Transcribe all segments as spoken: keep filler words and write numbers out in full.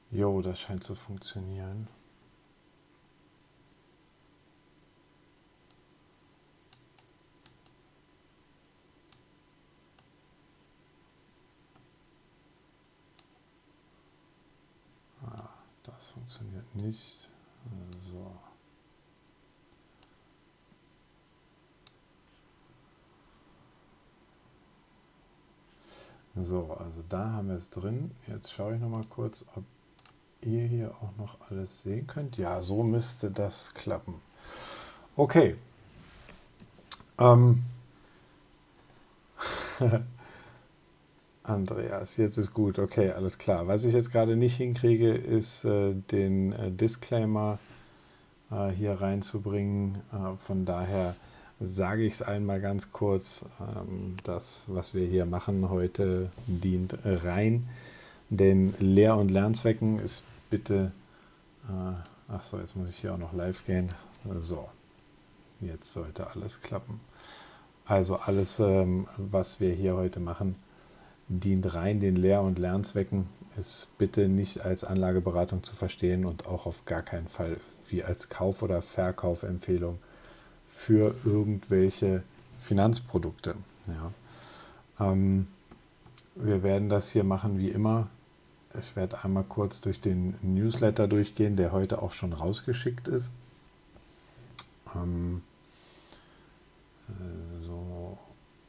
Jo, das scheint zu funktionieren. Ah, das funktioniert nicht. So. So, also da haben wir es drin. Jetzt schaue ich noch mal kurz, ob ihr hier auch noch alles sehen könnt. Ja, so müsste das klappen. Okay. Ähm. Andreas, jetzt ist gut. Okay, alles klar. Was ich jetzt gerade nicht hinkriege, ist äh, den äh, Disclaimer äh, hier reinzubringen. Äh, von daher sage ich es einmal ganz kurz. Ähm, das, was wir hier machen heute, dient rein den Lehr- und Lernzwecken. Ist bitte... Äh, ach so, jetzt muss ich hier auch noch live gehen. So, jetzt sollte alles klappen. Also alles, ähm, was wir hier heute machen, dient rein den Lehr- und Lernzwecken, ist bitte nicht als Anlageberatung zu verstehen und auch auf gar keinen Fall irgendwie als Kauf- oder Verkaufempfehlung für irgendwelche Finanzprodukte. Ja. Ähm, wir werden das hier machen wie immer. Ich werde einmal kurz durch den Newsletter durchgehen, der heute auch schon rausgeschickt ist. Ähm, so.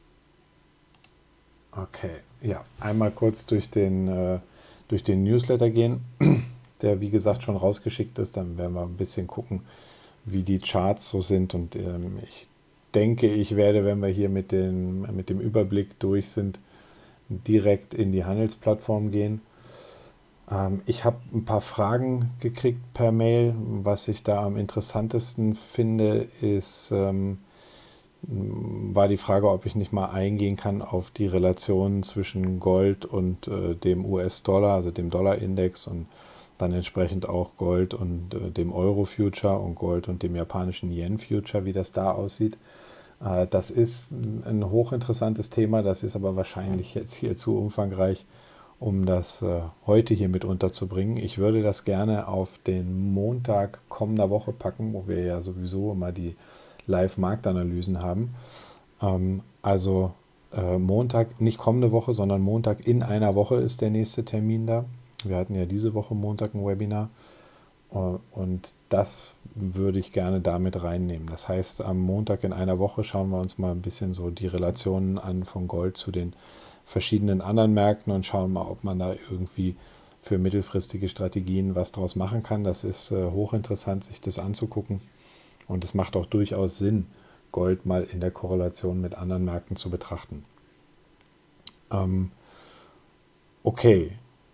Okay, ja, einmal kurz durch den, äh, durch den Newsletter gehen, der wie gesagt schon rausgeschickt ist. Dann werden wir ein bisschen gucken, wie die Charts so sind. Und ähm, ich denke, ich werde, wenn wir hier mit, den, mit dem Überblick durch sind, direkt in die Handelsplattform gehen. Ähm, ich habe ein paar Fragen gekriegt per Mail. Was ich da am interessantesten finde, ist... Ähm, war die Frage, ob ich nicht mal eingehen kann auf die Relation zwischen Gold und äh, dem U S-Dollar, also dem Dollar-Index und dann entsprechend auch Gold und äh, dem Euro-Future und Gold und dem japanischen Yen-Future, wie das da aussieht. Äh, das ist ein hochinteressantes Thema, das ist aber wahrscheinlich jetzt hier zu umfangreich, um das äh, heute hier mit unterzubringen. Ich würde das gerne auf den Montag kommender Woche packen, wo wir ja sowieso immer die Live-Marktanalysen haben. Ähm, also äh, Montag, nicht kommende Woche, sondern Montag in einer Woche ist der nächste Termin da. Wir hatten ja diese Woche Montag ein Webinar äh, und das würde ich gerne damit reinnehmen. Das heißt, am Montag in einer Woche schauen wir uns mal ein bisschen so die Relationen an von Gold zu den verschiedenen anderen Märkten und schauen mal, ob man da irgendwie für mittelfristige Strategien was draus machen kann. Das ist äh, hochinteressant, sich das anzugucken. Und es macht auch durchaus Sinn, Gold mal in der Korrelation mit anderen Märkten zu betrachten. Ähm, okay,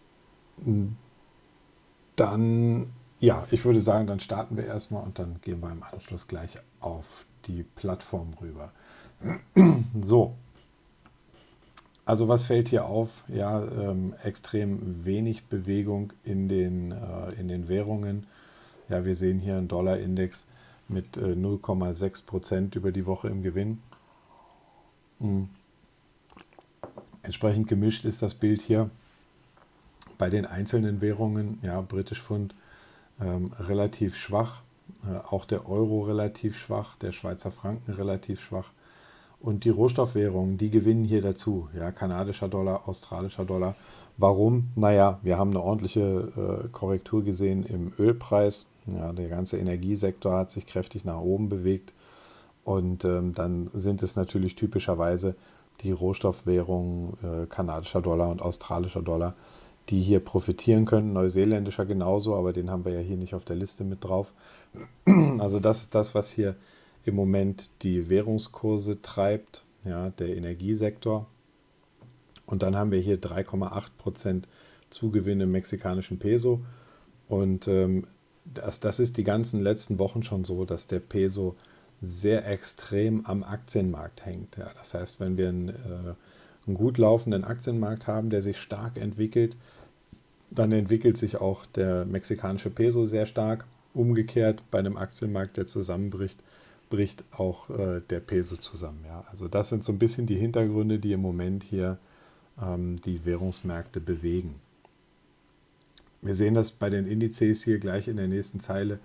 dann, ja, ich würde sagen, dann starten wir erstmal und dann gehen wir im Anschluss gleich auf die Plattform rüber. So, also was fällt hier auf? Ja, ähm, extrem wenig Bewegung in den, äh, in den Währungen. Ja, wir sehen hier einen Dollar-Index mit äh, null Komma sechs Prozent über die Woche im Gewinn. Mhm. Entsprechend gemischt ist das Bild hier bei den einzelnen Währungen. Ja, Britisch Pfund ähm, relativ schwach, äh, auch der Euro relativ schwach, der Schweizer Franken relativ schwach. Und die Rohstoffwährungen, die gewinnen hier dazu. Ja, kanadischer Dollar, australischer Dollar. Warum? Naja, wir haben eine ordentliche äh, Korrektur gesehen im Ölpreis. Ja, der ganze Energiesektor hat sich kräftig nach oben bewegt. Und ähm, dann sind es natürlich typischerweise die Rohstoffwährungen äh, kanadischer Dollar und australischer Dollar, die hier profitieren können. Neuseeländischer genauso, aber den haben wir ja hier nicht auf der Liste mit drauf. Also das ist das, was hier im Moment die Währungskurse treibt, ja, der Energiesektor. Und dann haben wir hier drei Komma acht Prozent Zugewinn im mexikanischen Peso. Und ähm, das, das ist die ganzen letzten Wochen schon so, dass der Peso sehr extrem am Aktienmarkt hängt. Ja, das heißt, wenn wir einen, äh, einen gut laufenden Aktienmarkt haben, der sich stark entwickelt, dann entwickelt sich auch der mexikanische Peso sehr stark. Umgekehrt bei einem Aktienmarkt, der zusammenbricht, bricht auch äh, der Peso zusammen. Ja. Also das sind so ein bisschen die Hintergründe, die im Moment hier ähm, die Währungsmärkte bewegen. wir sehen das bei den Indizes hier gleich in der nächsten Zeile.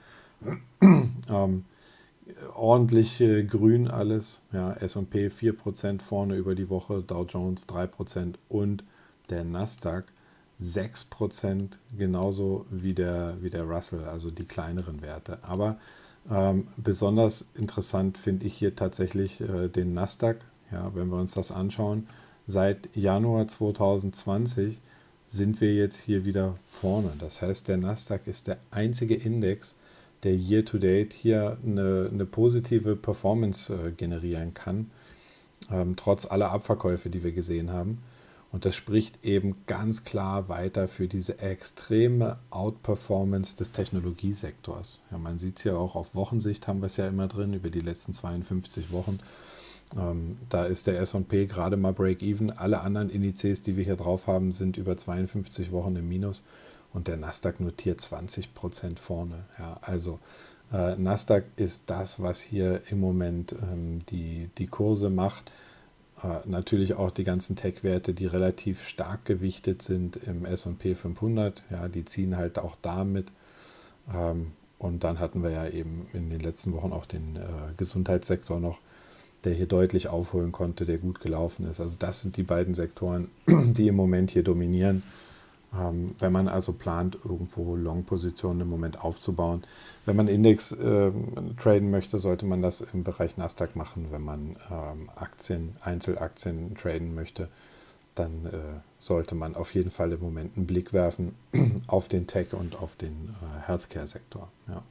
ähm, ordentlich äh, grün alles. Ja, S und P vier Prozent vorne über die Woche, Dow Jones drei Prozent und der Nasdaq sechs Prozent, genauso wie der, wie der Russell, also die kleineren Werte. Aber ähm, besonders interessant finde ich hier tatsächlich äh, den Nasdaq. Ja, wenn wir uns das anschauen, seit Januar zweitausendzwanzig sind wir jetzt hier wieder vorne. Das heißt, der Nasdaq ist der einzige Index, der year-to-date hier eine, eine positive Performance äh, generieren kann, ähm, trotz aller Abverkäufe, die wir gesehen haben. Und das spricht eben ganz klar weiter für diese extreme Outperformance des Technologiesektors. Ja, man sieht es ja auch auf Wochensicht, haben wir es ja immer drin, über die letzten zweiundfünfzig Wochen. Ähm, da ist der S und P gerade mal Break-Even. Alle anderen Indizes, die wir hier drauf haben, sind über zweiundfünfzig Wochen im Minus. Und der Nasdaq notiert zwanzig Prozent vorne. Ja, also äh, Nasdaq ist das, was hier im Moment ähm, die, die Kurse macht. Äh, natürlich auch die ganzen Tech-Werte, die relativ stark gewichtet sind im S und P fünfhundert. Ja, die ziehen halt auch damit. Ähm, und dann hatten wir ja eben in den letzten Wochen auch den äh, Gesundheitssektor noch, der hier deutlich aufholen konnte, der gut gelaufen ist. Also das sind die beiden Sektoren, die im Moment hier dominieren. Ähm, wenn man also plant, irgendwo Long-Positionen im Moment aufzubauen. Wenn man Index äh, traden möchte, sollte man das im Bereich Nasdaq machen. Wenn man ähm, Aktien, Einzelaktien traden möchte, dann äh, sollte man auf jeden Fall im Moment einen Blick werfen auf den Tech- und auf den äh, Healthcare-Sektor. Ja.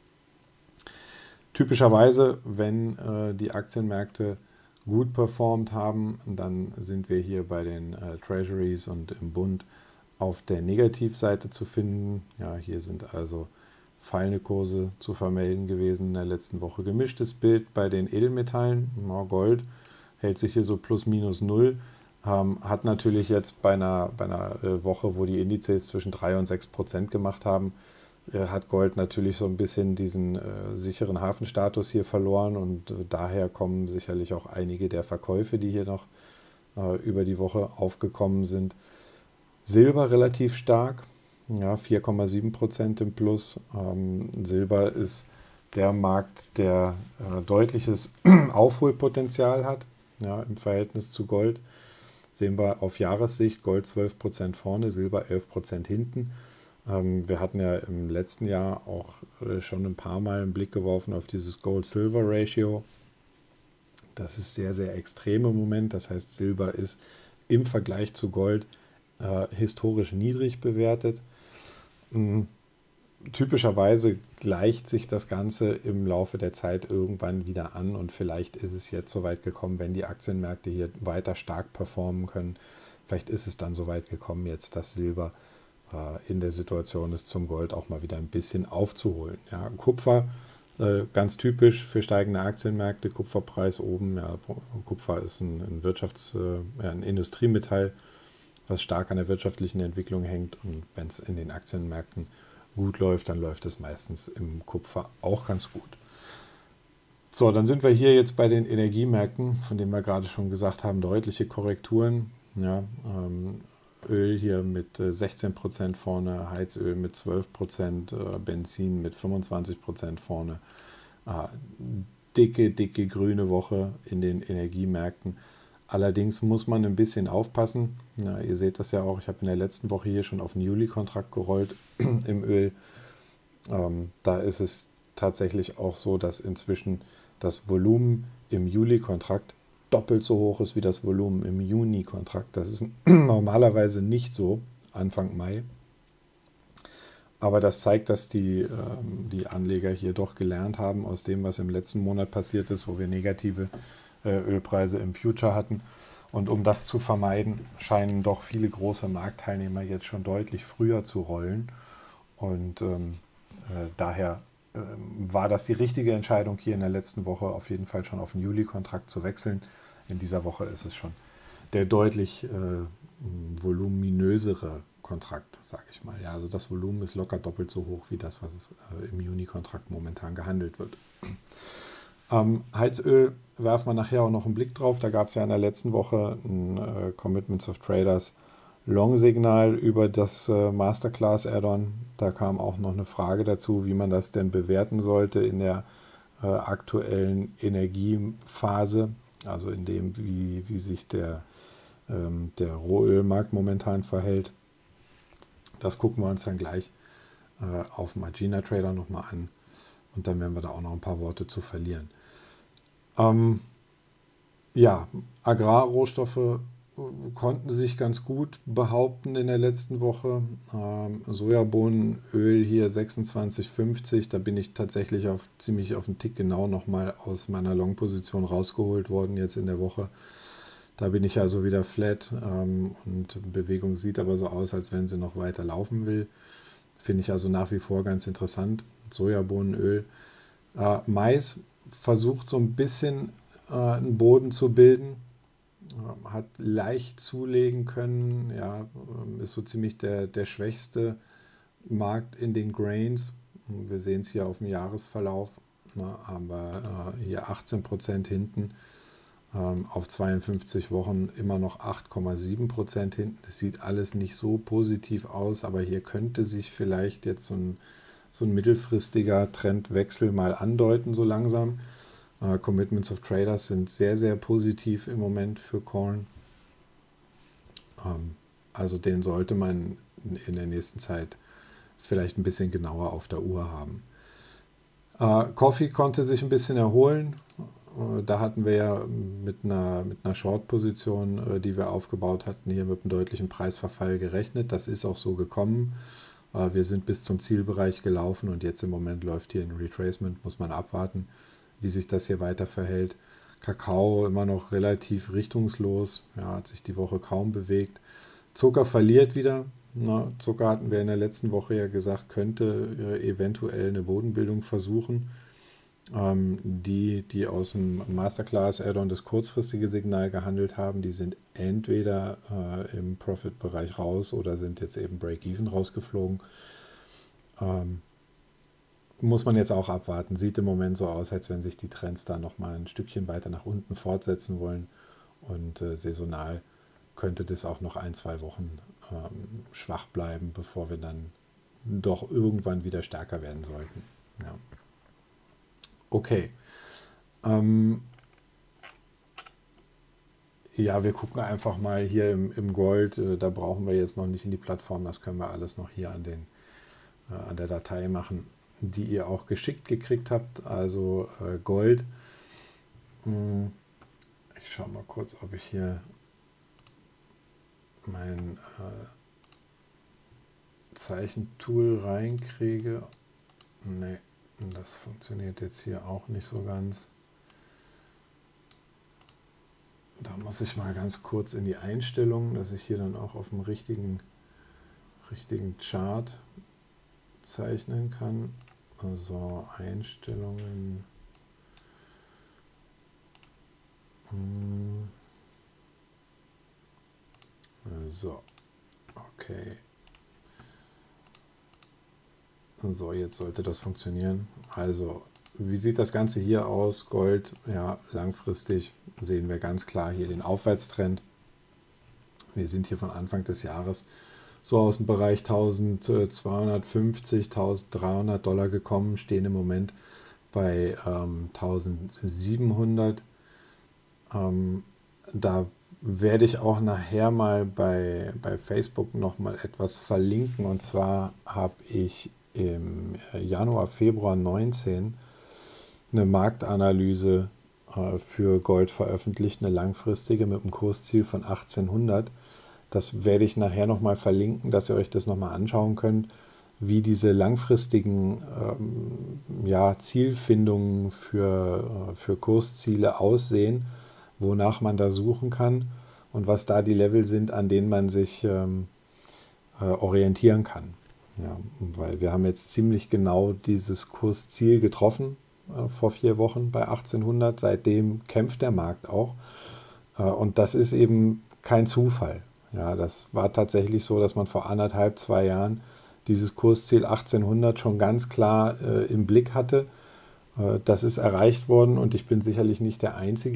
Typischerweise, wenn äh, die Aktienmärkte gut performt haben, dann sind wir hier bei den äh, Treasuries und im Bund auf der Negativseite zu finden. Ja, hier sind also fallende Kurse zu vermelden gewesen in der letzten Woche. Gemischtes Bild bei den Edelmetallen. Ja, Gold hält sich hier so plus minus null. Ähm, hat natürlich jetzt bei einer, bei einer äh, Woche, wo die Indizes zwischen drei und sechs Prozent gemacht haben, äh, hat Gold natürlich so ein bisschen diesen äh, sicheren Hafenstatus hier verloren und äh, daher kommen sicherlich auch einige der Verkäufe, die hier noch äh, über die Woche aufgekommen sind. Silber relativ stark, ja, vier Komma sieben Prozent im Plus. Ähm, Silber ist der Markt, der äh, deutliches Aufholpotenzial hat, ja, im Verhältnis zu Gold. Sehen wir auf Jahressicht Gold zwölf Prozent vorne, Silber elf Prozent hinten. Ähm, wir hatten ja im letzten Jahr auch äh, schon ein paar Mal einen Blick geworfen auf dieses Gold-Silver-Ratio. Das ist sehr, sehr extrem im Moment. Das heißt, Silber ist im Vergleich zu Gold Äh, historisch niedrig bewertet. Ähm, typischerweise gleicht sich das Ganze im Laufe der Zeit irgendwann wieder an und vielleicht ist es jetzt so weit gekommen, wenn die Aktienmärkte hier weiter stark performen können. Vielleicht ist es dann so weit gekommen jetzt, dass Silber äh, in der Situation ist, zum Gold auch mal wieder ein bisschen aufzuholen. Ja, Kupfer, äh, ganz typisch für steigende Aktienmärkte, Kupferpreis oben. Ja, Kupfer ist ein, ein Wirtschafts-, äh, ja, ein Industriemetall, was stark an der wirtschaftlichen Entwicklung hängt. Und wenn es in den Aktienmärkten gut läuft, dann läuft es meistens im Kupfer auch ganz gut. So, dann sind wir hier jetzt bei den Energiemärkten, von denen wir gerade schon gesagt haben, deutliche Korrekturen. Ja, ähm, Öl hier mit äh, sechzehn Prozent vorne, Heizöl mit zwölf Prozent, äh, Benzin mit fünfundzwanzig Prozent vorne. Äh, dicke, dicke grüne Woche in den Energiemärkten. Allerdings muss man ein bisschen aufpassen. Ja, ihr seht das ja auch, ich habe in der letzten Woche hier schon auf den Juli-Kontrakt gerollt im Öl. Ähm, da ist es tatsächlich auch so, dass inzwischen das Volumen im Juli-Kontrakt doppelt so hoch ist wie das Volumen im Juni-Kontrakt. Das ist normalerweise nicht so, Anfang Mai. Aber das zeigt, dass die, ähm, die Anleger hier doch gelernt haben aus dem, was im letzten Monat passiert ist, wo wir negative Ölpreise im Future hatten. Und um das zu vermeiden, scheinen doch viele große Marktteilnehmer jetzt schon deutlich früher zu rollen. Und ähm, äh, daher ähm, war das die richtige Entscheidung, hier in der letzten Woche auf jeden Fall schon auf den Juli-Kontrakt zu wechseln. In dieser Woche ist es schon der deutlich äh, voluminösere Kontrakt, sage ich mal. Ja, also das Volumen ist locker doppelt so hoch wie das, was äh, im Juni-Kontrakt momentan gehandelt wird. Ähm, Heizöl werfen wir nachher auch noch einen Blick drauf. Da gab es ja in der letzten Woche ein äh, Commitments of Traders Long-Signal über das äh, Masterclass Add-on. Da kam auch noch eine Frage dazu, wie man das denn bewerten sollte in der äh, aktuellen Energiephase, also in dem, wie, wie sich der, ähm, der Rohölmarkt momentan verhält. Das gucken wir uns dann gleich äh, auf dem Agena Trader nochmal an und dann werden wir da auch noch ein paar Worte zu verlieren. Ähm, ja, Agrarrohstoffe konnten sich ganz gut behaupten in der letzten Woche. Ähm, Sojabohnenöl hier sechsundzwanzig fünfzig, da bin ich tatsächlich auf, ziemlich auf den Tick genau nochmal aus meiner Long-Position rausgeholt worden jetzt in der Woche. Da bin ich also wieder flat ähm, und Bewegung sieht aber so aus, als wenn sie noch weiter laufen will. Finde ich also nach wie vor ganz interessant. Sojabohnenöl. Äh, Mais versucht so ein bisschen äh, einen Boden zu bilden. Hat leicht zulegen können, ja, ist so ziemlich der, der schwächste Markt in den Grains. Wir sehen es hier auf dem Jahresverlauf, ne, aber äh, hier achtzehn Prozent hinten, ähm, auf zweiundfünfzig Wochen immer noch acht Komma sieben Prozent hinten. Das sieht alles nicht so positiv aus, aber hier könnte sich vielleicht jetzt so ein, so ein mittelfristiger Trendwechsel mal andeuten, so langsam. Uh, Commitments of Traders sind sehr, sehr positiv im Moment für Corn. Um, also den sollte man in der nächsten Zeit vielleicht ein bisschen genauer auf der Uhr haben. Uh, Coffee konnte sich ein bisschen erholen. Uh, da hatten wir ja mit einer, mit einer Short-Position, uh, die wir aufgebaut hatten, hier mit einem deutlichen Preisverfall gerechnet. Das ist auch so gekommen. Uh, wir sind bis zum Zielbereich gelaufen und jetzt im Moment läuft hier ein Retracement, muss man abwarten, wie sich das hier weiter verhält. Kakao immer noch relativ richtungslos, ja, hat sich die Woche kaum bewegt. Zucker verliert wieder. Na, Zucker hatten wir in der letzten Woche ja gesagt, könnte äh, eventuell eine Bodenbildung versuchen. Ähm, die, die aus dem Masterclass Add-on das kurzfristige Signal gehandelt haben, die sind entweder äh, im Profit-Bereich raus oder sind jetzt eben Break-Even rausgeflogen. Ähm, Muss man jetzt auch abwarten. Sieht im Moment so aus, als wenn sich die Trends da nochmal ein Stückchen weiter nach unten fortsetzen wollen. Und äh, saisonal könnte das auch noch ein, zwei Wochen ähm, schwach bleiben, bevor wir dann doch irgendwann wieder stärker werden sollten. Ja. Okay. Ähm, ja, wir gucken einfach mal hier im, im Gold. Äh, da brauchen wir jetzt noch nicht in die Plattform. Das können wir alles noch hier an, den, äh, an der Datei machen, die ihr auch geschickt gekriegt habt, also äh, Gold. Ich schaue mal kurz, ob ich hier mein äh, Zeichentool reinkriege. Ne, das funktioniert jetzt hier auch nicht so ganz. Da muss ich mal ganz kurz in die Einstellungen, dass ich hier dann auch auf dem richtigen, richtigen Chart zeichnen kann. Also Einstellungen. So, okay. So, jetzt sollte das funktionieren. Also, wie sieht das Ganze hier aus? Gold, ja, langfristig sehen wir ganz klar hier den Aufwärtstrend. Wir sind hier von Anfang des Jahres so aus dem Bereich eintausendzweihundertfünfzig, eintausenddreihundert Dollar gekommen, stehen im Moment bei ähm, eintausendsiebenhundert. Ähm, da werde ich auch nachher mal bei, bei Facebook nochmal etwas verlinken. Und zwar habe ich im Januar, Februar neunzehn eine Marktanalyse äh, für Gold veröffentlicht, eine langfristige mit einem Kursziel von achtzehnhundert. Das werde ich nachher nochmal verlinken, dass ihr euch das nochmal anschauen könnt, wie diese langfristigen ähm, ja, Zielfindungen für, äh, für Kursziele aussehen, wonach man da suchen kann und was da die Level sind, an denen man sich ähm, äh, orientieren kann. Ja, weil wir haben jetzt ziemlich genau dieses Kursziel getroffen äh, vor vier Wochen bei achtzehnhundert. Seitdem kämpft der Markt auch. Äh, und das ist eben kein Zufall. Ja, das war tatsächlich so, dass man vor anderthalb, zwei Jahren dieses Kursziel achtzehnhundert schon ganz klar äh, im Blick hatte. Äh, das ist erreicht worden und ich bin sicherlich nicht der Einzige,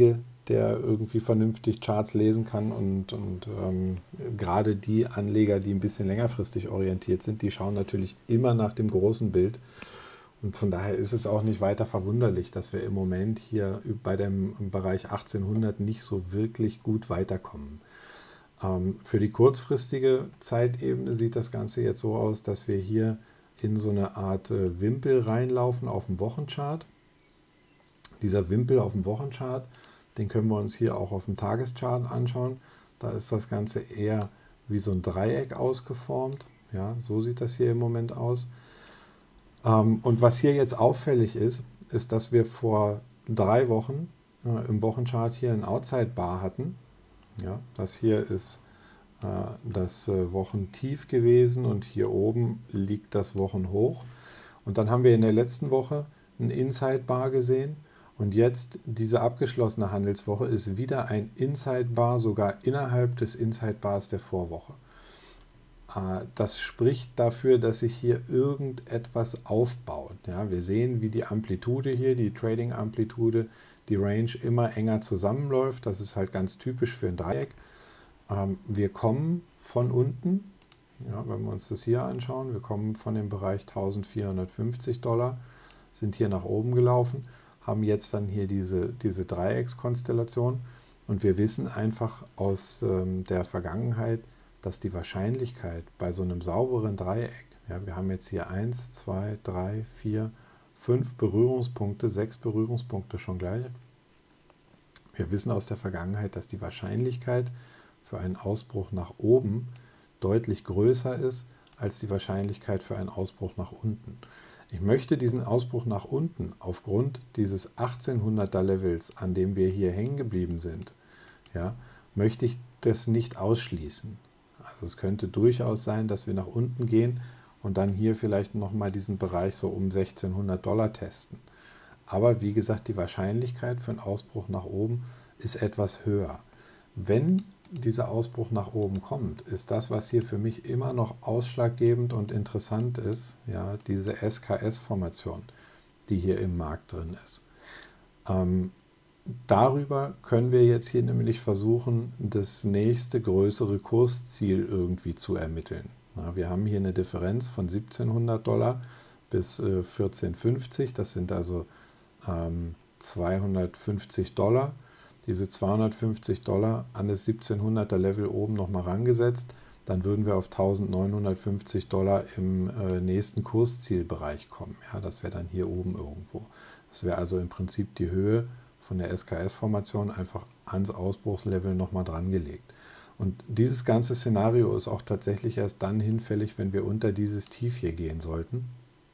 der irgendwie vernünftig Charts lesen kann und, und ähm, gerade die Anleger, die ein bisschen längerfristig orientiert sind, die schauen natürlich immer nach dem großen Bild. Und von daher ist es auch nicht weiter verwunderlich, dass wir im Moment hier bei dem Bereich achtzehnhundert nicht so wirklich gut weiterkommen. Ähm, für die kurzfristige Zeitebene sieht das Ganze jetzt so aus, dass wir hier in so eine Art äh, Wimpel reinlaufen auf dem Wochenchart. Dieser Wimpel auf dem Wochenchart, den können wir uns hier auch auf dem Tageschart anschauen. Da ist das Ganze eher wie so ein Dreieck ausgeformt. Ja, so sieht das hier im Moment aus. Ähm, und was hier jetzt auffällig ist, ist, dass wir vor drei Wochen äh, im Wochenchart hier ein Outside Bar hatten. Ja, das hier ist äh, das äh, Wochentief gewesen und hier oben liegt das Wochenhoch. Und dann haben wir in der letzten Woche ein Inside Bar gesehen. Und jetzt, diese abgeschlossene Handelswoche, ist wieder ein Inside Bar, sogar innerhalb des Inside Bars der Vorwoche. Das spricht dafür, dass sich hier irgendetwas aufbaut. Ja, wir sehen, wie die Amplitude hier, die Trading-Amplitude, die Range immer enger zusammenläuft. Das ist halt ganz typisch für ein Dreieck. Wir kommen von unten, ja, wenn wir uns das hier anschauen, wir kommen von dem Bereich eintausendvierhundertfünfzig Dollar, sind hier nach oben gelaufen, haben jetzt dann hier diese, diese Dreieckskonstellation und wir wissen einfach aus ähm, der Vergangenheit, dass die Wahrscheinlichkeit bei so einem sauberen Dreieck, ja, wir haben jetzt hier eins, zwei, drei, vier, fünf Berührungspunkte, sechs Berührungspunkte schon gleich. Wir wissen aus der Vergangenheit, dass die Wahrscheinlichkeit für einen Ausbruch nach oben deutlich größer ist als die Wahrscheinlichkeit für einen Ausbruch nach unten. Ich möchte diesen Ausbruch nach unten aufgrund dieses achtzehnhunderter Levels, an dem wir hier hängen geblieben sind, ja, möchte ich das nicht ausschließen. Also es könnte durchaus sein, dass wir nach unten gehen und dann hier vielleicht nochmal diesen Bereich so um sechzehnhundert Dollar testen. Aber wie gesagt, die Wahrscheinlichkeit für einen Ausbruch nach oben ist etwas höher. Wenn dieser Ausbruch nach oben kommt, ist das, was hier für mich immer noch ausschlaggebend und interessant ist, ja, diese S K S-Formation, die hier im Markt drin ist. Ähm, darüber können wir jetzt hier nämlich versuchen, das nächste größere Kursziel irgendwie zu ermitteln. Ja, wir haben hier eine Differenz von siebzehnhundert Dollar bis äh, vierzehnhundertfünfzig, das sind also ähm, zweihundertfünfzig Dollar. Diese zweihundertfünfzig Dollar an das siebzehnhunderter Level oben nochmal rangesetzt, dann würden wir auf eintausendneunhundertfünfzig Dollar im äh, nächsten Kurszielbereich kommen. Ja, das wäre dann hier oben irgendwo. Das wäre also im Prinzip die Höhe von der S K S-Formation einfach ans Ausbruchslevel nochmal dran gelegt. Und dieses ganze Szenario ist auch tatsächlich erst dann hinfällig, wenn wir unter dieses Tief hier gehen sollten.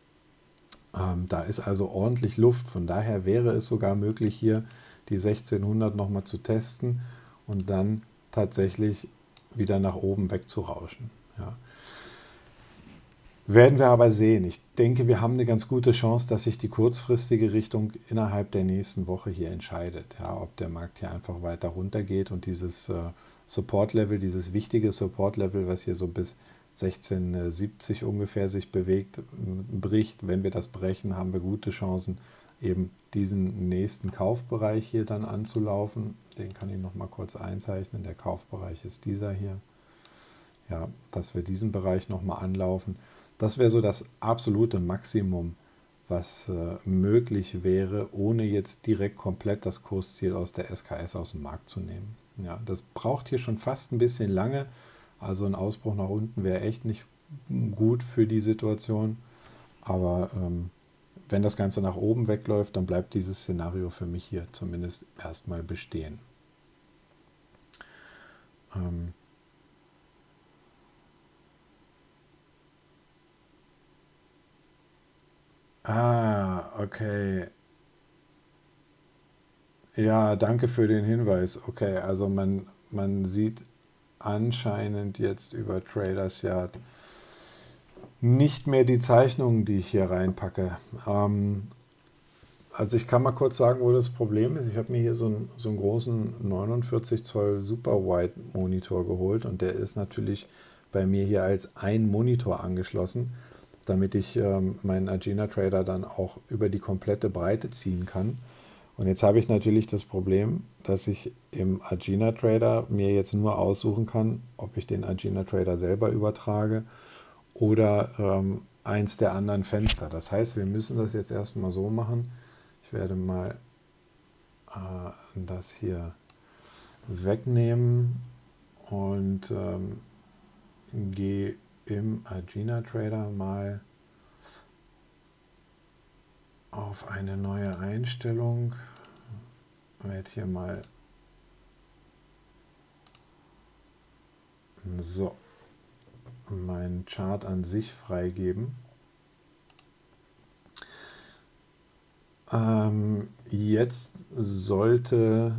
Ähm, da ist also ordentlich Luft. Von daher wäre es sogar möglich, hier die sechzehnhundert nochmal zu testen und dann tatsächlich wieder nach oben wegzurauschen. Ja. Werden wir aber sehen. Ich denke, wir haben eine ganz gute Chance, dass sich die kurzfristige Richtung innerhalb der nächsten Woche hier entscheidet. Ja, ob der Markt hier einfach weiter runter geht und dieses äh, Support-Level, dieses wichtige Support-Level, was hier so bis sechzehn siebzig ungefähr sich bewegt, bricht. Wenn wir das brechen, haben wir gute Chancen, eben diesen nächsten Kaufbereich hier dann anzulaufen. Den kann ich noch mal kurz einzeichnen. Der Kaufbereich ist dieser hier. Ja, dass wir diesen Bereich noch mal anlaufen. Das wäre so das absolute Maximum, was äh, möglich wäre, ohne jetzt direkt komplett das Kursziel aus der S K S aus dem Markt zu nehmen. Ja, das braucht hier schon fast ein bisschen lange. Also ein Ausbruch nach unten wäre echt nicht gut für die Situation. Aber ähm, wenn das Ganze nach oben wegläuft, dann bleibt dieses Szenario für mich hier zumindest erstmal bestehen. Ähm ah, okay. Ja, danke für den Hinweis. Okay, also man, man sieht anscheinend jetzt über Traders Yard nicht mehr die Zeichnungen, die ich hier reinpacke. Ähm, also ich kann mal kurz sagen, wo das Problem ist. Ich habe mir hier so einen, so einen großen neunundvierzig Zoll Super Wide Monitor geholt und der ist natürlich bei mir hier als ein Monitor angeschlossen, damit ich ähm, meinen Agena Trader dann auch über die komplette Breite ziehen kann. Und jetzt habe ich natürlich das Problem, dass ich im Agena Trader mir jetzt nur aussuchen kann, ob ich den Agena Trader selber übertrage oder ähm, eins der anderen Fenster. Das heißt, wir müssen das jetzt erstmal so machen. Ich werde mal äh, das hier wegnehmen und ähm, gehe im Agena Trader mal auf eine neue Einstellung. Ich werde hier mal so meinen Chart an sich freigeben. Ähm, jetzt sollte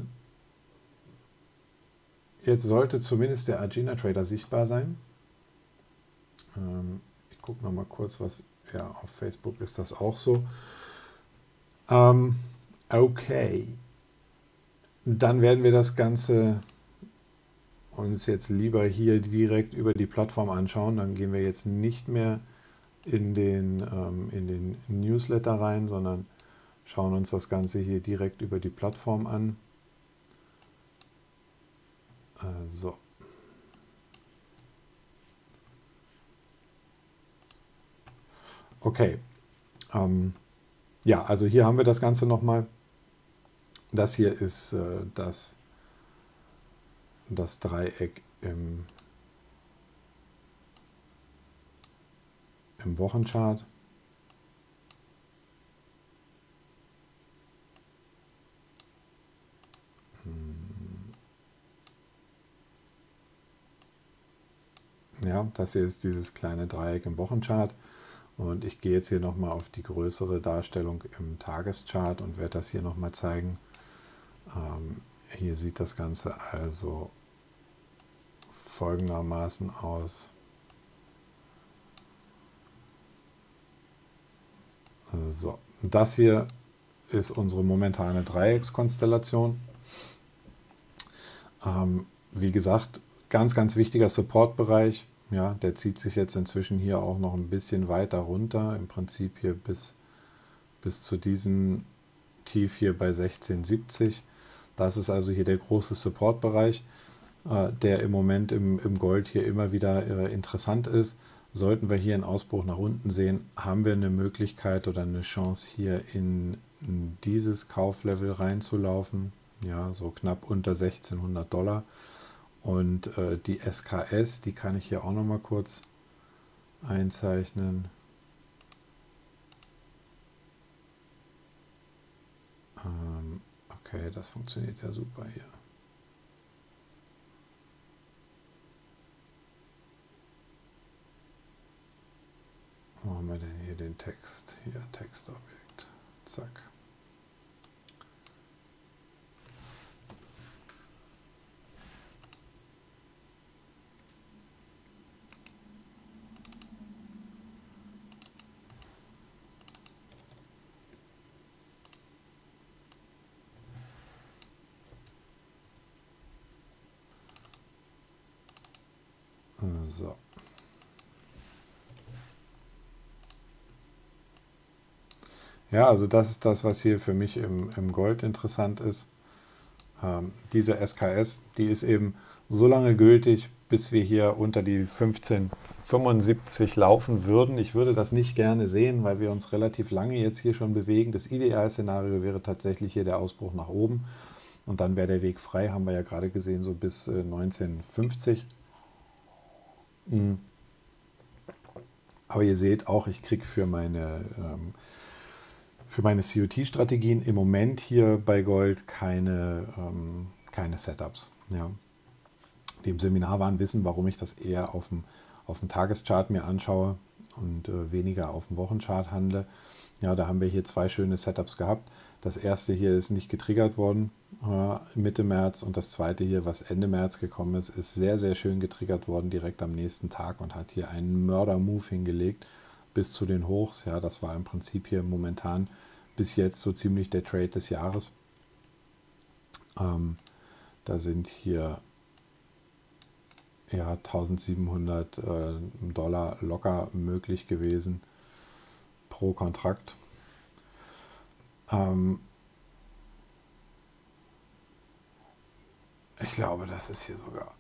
jetzt sollte zumindest der Agena Trader sichtbar sein. Ähm, ich gucke noch mal kurz, was ja auf Facebook ist das auch so. Ähm, okay, dann werden wir das Ganze uns jetzt lieber hier direkt über die Plattform anschauen. Dann gehen wir jetzt nicht mehr in den, ähm, in den Newsletter rein, sondern schauen uns das Ganze hier direkt über die Plattform an. Äh, so. Okay. Ähm, ja, also hier haben wir das Ganze nochmal. Das hier ist äh, das, das Dreieck im, im Wochenchart. Ja, das hier ist dieses kleine Dreieck im Wochenchart. Und ich gehe jetzt hier nochmal auf die größere Darstellung im Tageschart und werde das hier nochmal zeigen. Ähm, hier sieht das Ganze also folgendermaßen aus. So, das hier ist unsere momentane Dreieckskonstellation. Ähm, wie gesagt, ganz, ganz wichtiger Supportbereich. Ja, der zieht sich jetzt inzwischen hier auch noch ein bisschen weiter runter. Im Prinzip hier bis, bis zu diesem Tief hier bei sechzehn siebzig. Das ist also hier der große Supportbereich, äh, der im Moment im, im Gold hier immer wieder äh, interessant ist. Sollten wir hier einen Ausbruch nach unten sehen, haben wir eine Möglichkeit oder eine Chance hier in, in dieses Kauflevel reinzulaufen. Ja, so knapp unter sechzehnhundert Dollar. Und äh, die S K S, die kann ich hier auch noch mal kurz einzeichnen. Ähm, okay, das funktioniert ja super hier. Wo haben wir denn hier den Text? Hier, Textobjekt. Zack. So. Ja, also das ist das, was hier für mich im, im Gold interessant ist. Ähm, diese S K S, die ist eben so lange gültig, bis wir hier unter die fünfzehn fünfundsiebzig laufen würden. Ich würde das nicht gerne sehen, weil wir uns relativ lange jetzt hier schon bewegen. Das Idealszenario wäre tatsächlich hier der Ausbruch nach oben. Und dann wäre der Weg frei, haben wir ja gerade gesehen, so bis äh, neunzehnhundertfünfzig. Mhm. Aber ihr seht auch, ich kriege für meine, ähm, für meine C O T-Strategien im Moment hier bei Gold keine, ähm, keine Setups. Ja. Die im Seminar waren, wissen, warum ich das eher auf dem, auf dem Tageschart mir anschaue und äh, weniger auf dem Wochenchart handle. Ja, da haben wir hier zwei schöne Setups gehabt. Das erste hier ist nicht getriggert worden äh, Mitte März und das zweite hier, was Ende März gekommen ist, ist sehr, sehr schön getriggert worden direkt am nächsten Tag und hat hier einen Mörder-Move hingelegt bis zu den Hochs. Ja, das war im Prinzip hier momentan bis jetzt so ziemlich der Trade des Jahres. Ähm, da sind hier ja, tausendsiebenhundert äh, Dollar locker möglich gewesen pro Kontrakt. Ähm, Ich glaube, das ist hier sogar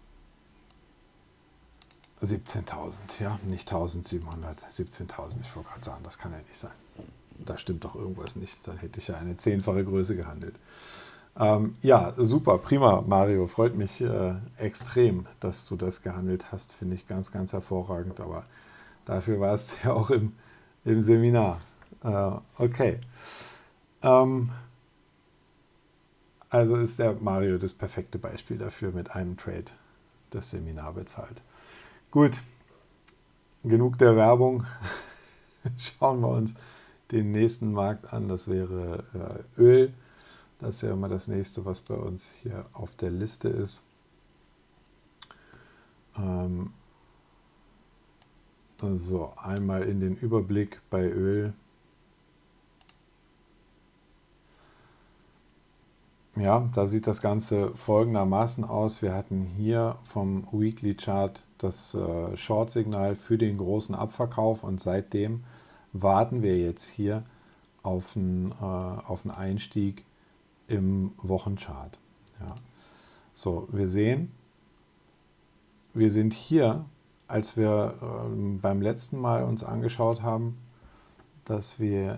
siebzehntausend, ja, nicht eintausendsiebenhundert, siebzehntausend. Ich wollte gerade sagen, das kann ja nicht sein. Da stimmt doch irgendwas nicht. Dann hätte ich ja eine zehnfache Größe gehandelt. Ähm, ja, super, prima, Mario. Freut mich äh, extrem, dass du das gehandelt hast. Finde ich ganz, ganz hervorragend. Aber dafür warst du ja auch im, im Seminar. Äh, okay. Ähm, also ist der Mario das perfekte Beispiel dafür, mit einem Trade das Seminar bezahlt. Gut, genug der Werbung. Schauen wir uns den nächsten Markt an. Das wäre äh, Öl. Das ist ja immer das nächste, was bei uns hier auf der Liste ist. Ähm, so, einmal in den Überblick bei Öl. Ja, da sieht das Ganze folgendermaßen aus. Wir hatten hier vom Weekly Chart das äh, Short-Signal für den großen Abverkauf und seitdem warten wir jetzt hier auf einen, äh, auf einen Einstieg im Wochenchart. Ja. So, wir sehen, wir sind hier, als wir äh, beim letzten Mal uns angeschaut haben, dass wir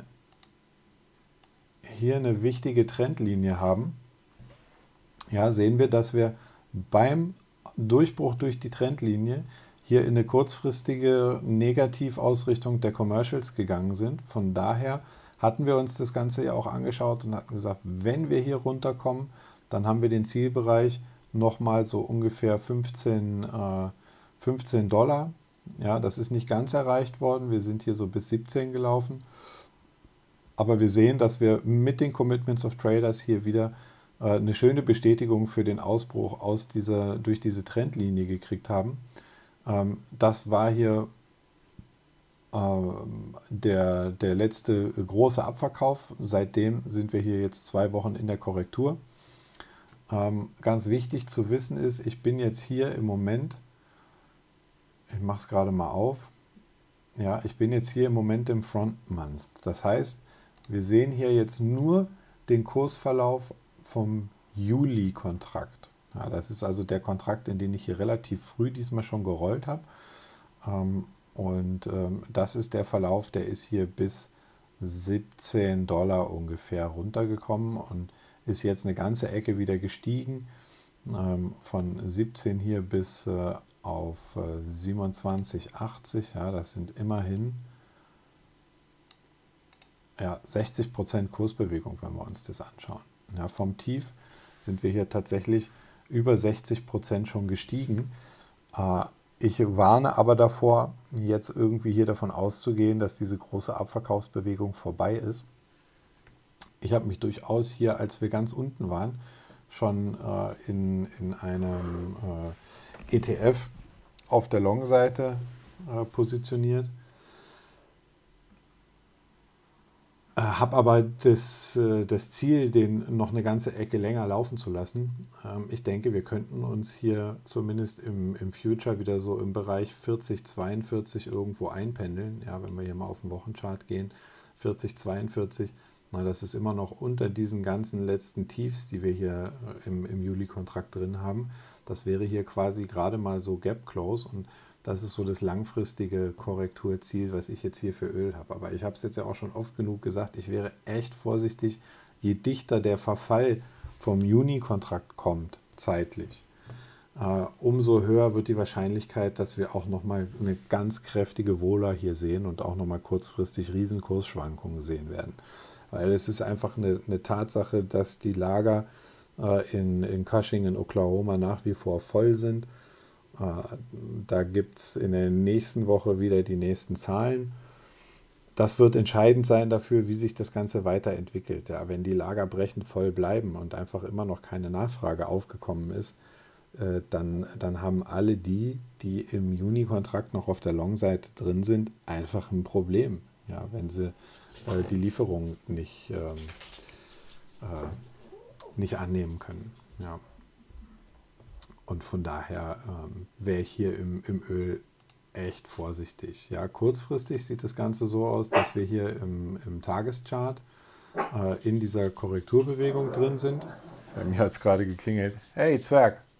hier eine wichtige Trendlinie haben. Ja, sehen wir, dass wir beim Durchbruch durch die Trendlinie hier in eine kurzfristige Negativausrichtung der Commercials gegangen sind. Von daher hatten wir uns das Ganze ja auch angeschaut und hatten gesagt, wenn wir hier runterkommen, dann haben wir den Zielbereich nochmal so ungefähr fünfzehn, äh, fünfzehn Dollar. Ja, das ist nicht ganz erreicht worden. Wir sind hier so bis siebzehn gelaufen. Aber wir sehen, dass wir mit den Commitments of Traders hier wieder äh, eine schöne Bestätigung für den Ausbruch aus dieser, durch diese Trendlinie gekriegt haben. Ähm, das war hier Der, der letzte große Abverkauf. Seitdem sind wir hier jetzt zwei Wochen in der Korrektur. Ähm, ganz wichtig zu wissen ist, ich bin jetzt hier im Moment, ich mache es gerade mal auf, ja, ich bin jetzt hier im Moment im Front Month. Das heißt, wir sehen hier jetzt nur den Kursverlauf vom Juli-Kontrakt. Ja, das ist also der Kontrakt, in den ich hier relativ früh diesmal schon gerollt habe. Ähm, Und ähm, das ist der Verlauf, der ist hier bis siebzehn Dollar ungefähr runtergekommen und ist jetzt eine ganze Ecke wieder gestiegen. Ähm, von siebzehn hier bis äh, auf äh, siebenundzwanzig achtzig. Ja, das sind immerhin ja, sechzig Prozent Kursbewegung, wenn wir uns das anschauen. Ja, vom Tief sind wir hier tatsächlich über sechzig Prozent schon gestiegen. Äh, Ich warne aber davor, jetzt irgendwie hier davon auszugehen, dass diese große Abverkaufsbewegung vorbei ist. Ich habe mich durchaus hier, als wir ganz unten waren, schon äh, in, in einem äh, E T F auf der Long-Seite äh, positioniert. Habe aber das, das Ziel, den noch eine ganze Ecke länger laufen zu lassen. Ich denke, wir könnten uns hier zumindest im, im Future wieder so im Bereich vierzig, zweiundvierzig irgendwo einpendeln. Ja, wenn wir hier mal auf den Wochenchart gehen, vierzig, zweiundvierzig, na, das ist immer noch unter diesen ganzen letzten Tiefs, die wir hier im, im Juli-Kontrakt drin haben. Das wäre hier quasi gerade mal so Gap Close und das ist so das langfristige Korrekturziel, was ich jetzt hier für Öl habe. Aber ich habe es jetzt ja auch schon oft genug gesagt, ich wäre echt vorsichtig, je dichter der Verfall vom Juni-Kontrakt kommt, zeitlich, äh, umso höher wird die Wahrscheinlichkeit, dass wir auch nochmal eine ganz kräftige Vola hier sehen und auch nochmal kurzfristig Riesenkursschwankungen sehen werden. Weil es ist einfach eine, eine Tatsache, dass die Lager äh, in, in Cushing in Oklahoma nach wie vor voll sind. Da gibt es in der nächsten Woche wieder die nächsten Zahlen. Das wird entscheidend sein dafür, wie sich das Ganze weiterentwickelt. Ja, wenn die Lager brechend voll bleiben und einfach immer noch keine Nachfrage aufgekommen ist, äh, dann, dann haben alle die, die im Juni-Kontrakt noch auf der Long-Seite drin sind, einfach ein Problem, ja, wenn sie äh, die Lieferung nicht, ähm, äh, nicht annehmen können. Ja. Und von daher ähm, wäre ich hier im, im Öl echt vorsichtig. Ja, kurzfristig sieht das Ganze so aus, dass wir hier im, im Tageschart äh, in dieser Korrekturbewegung drin sind. Bei mir hat es gerade geklingelt. Hey Zwerg,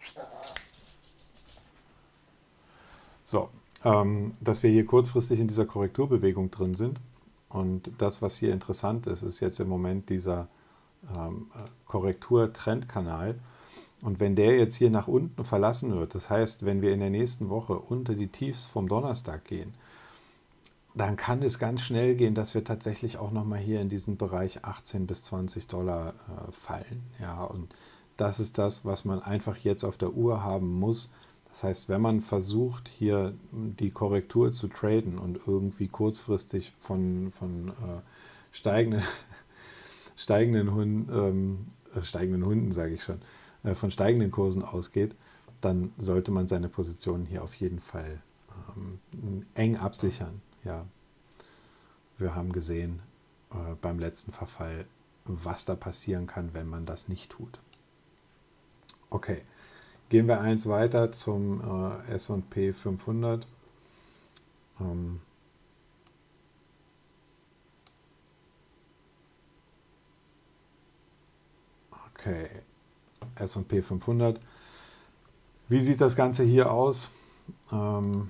So, ähm, dass wir hier kurzfristig in dieser Korrekturbewegung drin sind. Und das, was hier interessant ist, ist jetzt im Moment dieser ähm, Korrektur-Trendkanal. Und wenn der jetzt hier nach unten verlassen wird, das heißt, wenn wir in der nächsten Woche unter die Tiefs vom Donnerstag gehen, dann kann es ganz schnell gehen, dass wir tatsächlich auch nochmal hier in diesen Bereich achtzehn bis zwanzig Dollar äh, fallen. Ja, und das ist das, was man einfach jetzt auf der Uhr haben muss. Das heißt, wenn man versucht, hier die Korrektur zu traden und irgendwie kurzfristig von, von äh, steigenden, steigenden, Hunden, ähm, äh, steigenden Hunden, sage ich schon, äh, von steigenden Kursen ausgeht, dann sollte man seine Positionen hier auf jeden Fall ähm, eng absichern. Ja, wir haben gesehen äh, beim letzten Verfall, was da passieren kann, wenn man das nicht tut. Okay, gehen wir eins weiter zum äh, S und P fünfhundert. Ähm, okay, S und P fünfhundert. Wie sieht das Ganze hier aus? Ähm,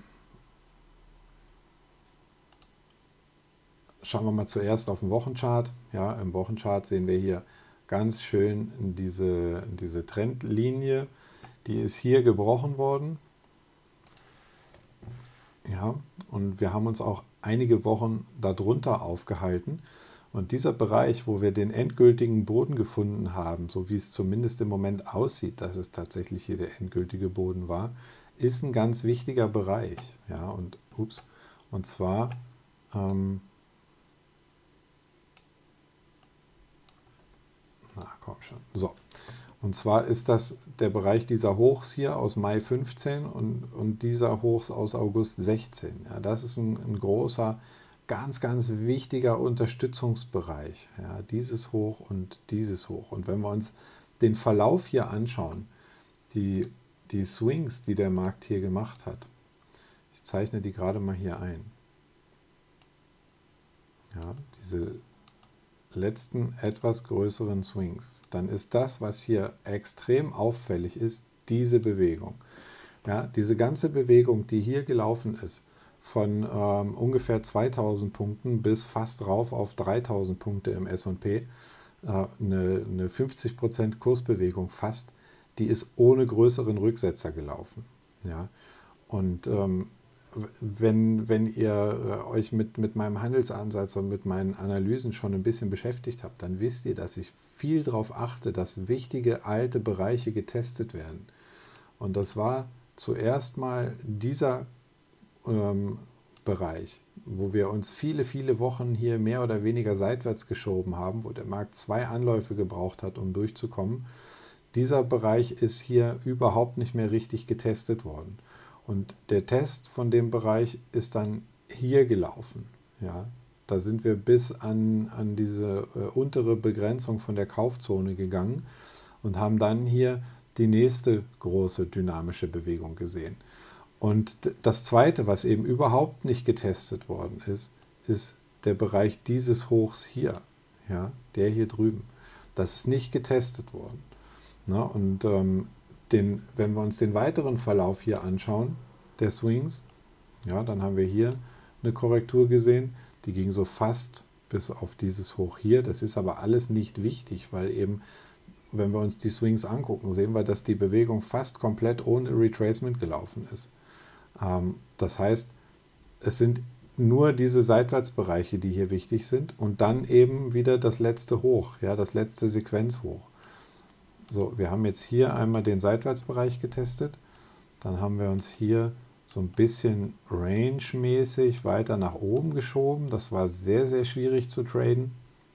Schauen wir mal zuerst auf den Wochenchart. Ja, im Wochenchart sehen wir hier ganz schön diese, diese Trendlinie. Die ist hier gebrochen worden. Ja, und wir haben uns auch einige Wochen darunter aufgehalten. Und dieser Bereich, wo wir den endgültigen Boden gefunden haben, so wie es zumindest im Moment aussieht, dass es tatsächlich hier der endgültige Boden war, ist ein ganz wichtiger Bereich. Ja, und, ups, und zwar ähm, Na, komm schon. So. Und zwar ist das der Bereich dieser Hochs hier aus Mai fünfzehn und, und dieser Hochs aus August sechzehn. Ja, das ist ein, ein großer, ganz, ganz wichtiger Unterstützungsbereich. Ja, dieses Hoch und dieses Hoch. Und wenn wir uns den Verlauf hier anschauen, die, die Swings, die der Markt hier gemacht hat, ich zeichne die gerade mal hier ein. Ja, diese letzten etwas größeren Swings, dann ist das, was hier extrem auffällig ist, diese Bewegung. Ja, diese ganze Bewegung, die hier gelaufen ist, von ähm, ungefähr zweitausend Punkten bis fast rauf auf dreitausend Punkte im S und P, äh, eine, eine fünfzig Prozent Kursbewegung fast, die ist ohne größeren Rücksetzer gelaufen. Ja, und ähm, Wenn, wenn ihr euch mit, mit meinem Handelsansatz und mit meinen Analysen schon ein bisschen beschäftigt habt, dann wisst ihr, dass ich viel darauf achte, dass wichtige alte Bereiche getestet werden. Und das war zuerst mal dieser ähm, Bereich, wo wir uns viele, viele Wochen hier mehr oder weniger seitwärts geschoben haben, wo der Markt zwei Anläufe gebraucht hat, um durchzukommen. Dieser Bereich ist hier überhaupt nicht mehr richtig getestet worden. Und der Test von dem Bereich ist dann hier gelaufen. Ja, da sind wir bis an, an diese äh, untere Begrenzung von der Kaufzone gegangen und haben dann hier die nächste große dynamische Bewegung gesehen. Und das Zweite, was eben überhaupt nicht getestet worden ist, ist der Bereich dieses Hochs hier, ja, der hier drüben. Das ist nicht getestet worden. Na, und ähm, Den, wenn wir uns den weiteren Verlauf hier anschauen, der Swings, ja, dann haben wir hier eine Korrektur gesehen, die ging so fast bis auf dieses Hoch hier. Das ist aber alles nicht wichtig, weil eben, wenn wir uns die Swings angucken, sehen wir, dass die Bewegung fast komplett ohne Retracement gelaufen ist. Ähm, das heißt, es sind nur diese Seitwärtsbereiche, die hier wichtig sind und dann eben wieder das letzte Hoch, ja, das letzte Sequenzhoch. So, wir haben jetzt hier einmal den Seitwärtsbereich getestet, dann haben wir uns hier so ein bisschen range-mäßig weiter nach oben geschoben. Das war sehr, sehr schwierig zu traden,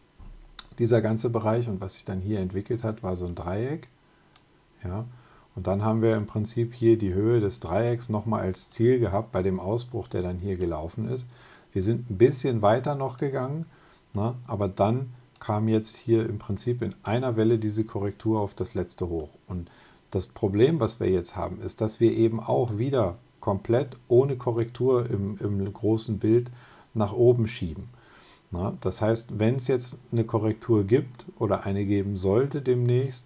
dieser ganze Bereich. Und was sich dann hier entwickelt hat, war so ein Dreieck. Ja, und dann haben wir im Prinzip hier die Höhe des Dreiecks nochmal als Ziel gehabt bei dem Ausbruch, der dann hier gelaufen ist. Wir sind ein bisschen weiter noch gegangen, ne, aber dann kam jetzt hier im Prinzip in einer Welle diese Korrektur auf das letzte Hoch. Und das Problem, was wir jetzt haben, ist, dass wir eben auch wieder komplett ohne Korrektur im, im großen Bild nach oben schieben. Na, das heißt, wenn es jetzt eine Korrektur gibt oder eine geben sollte demnächst,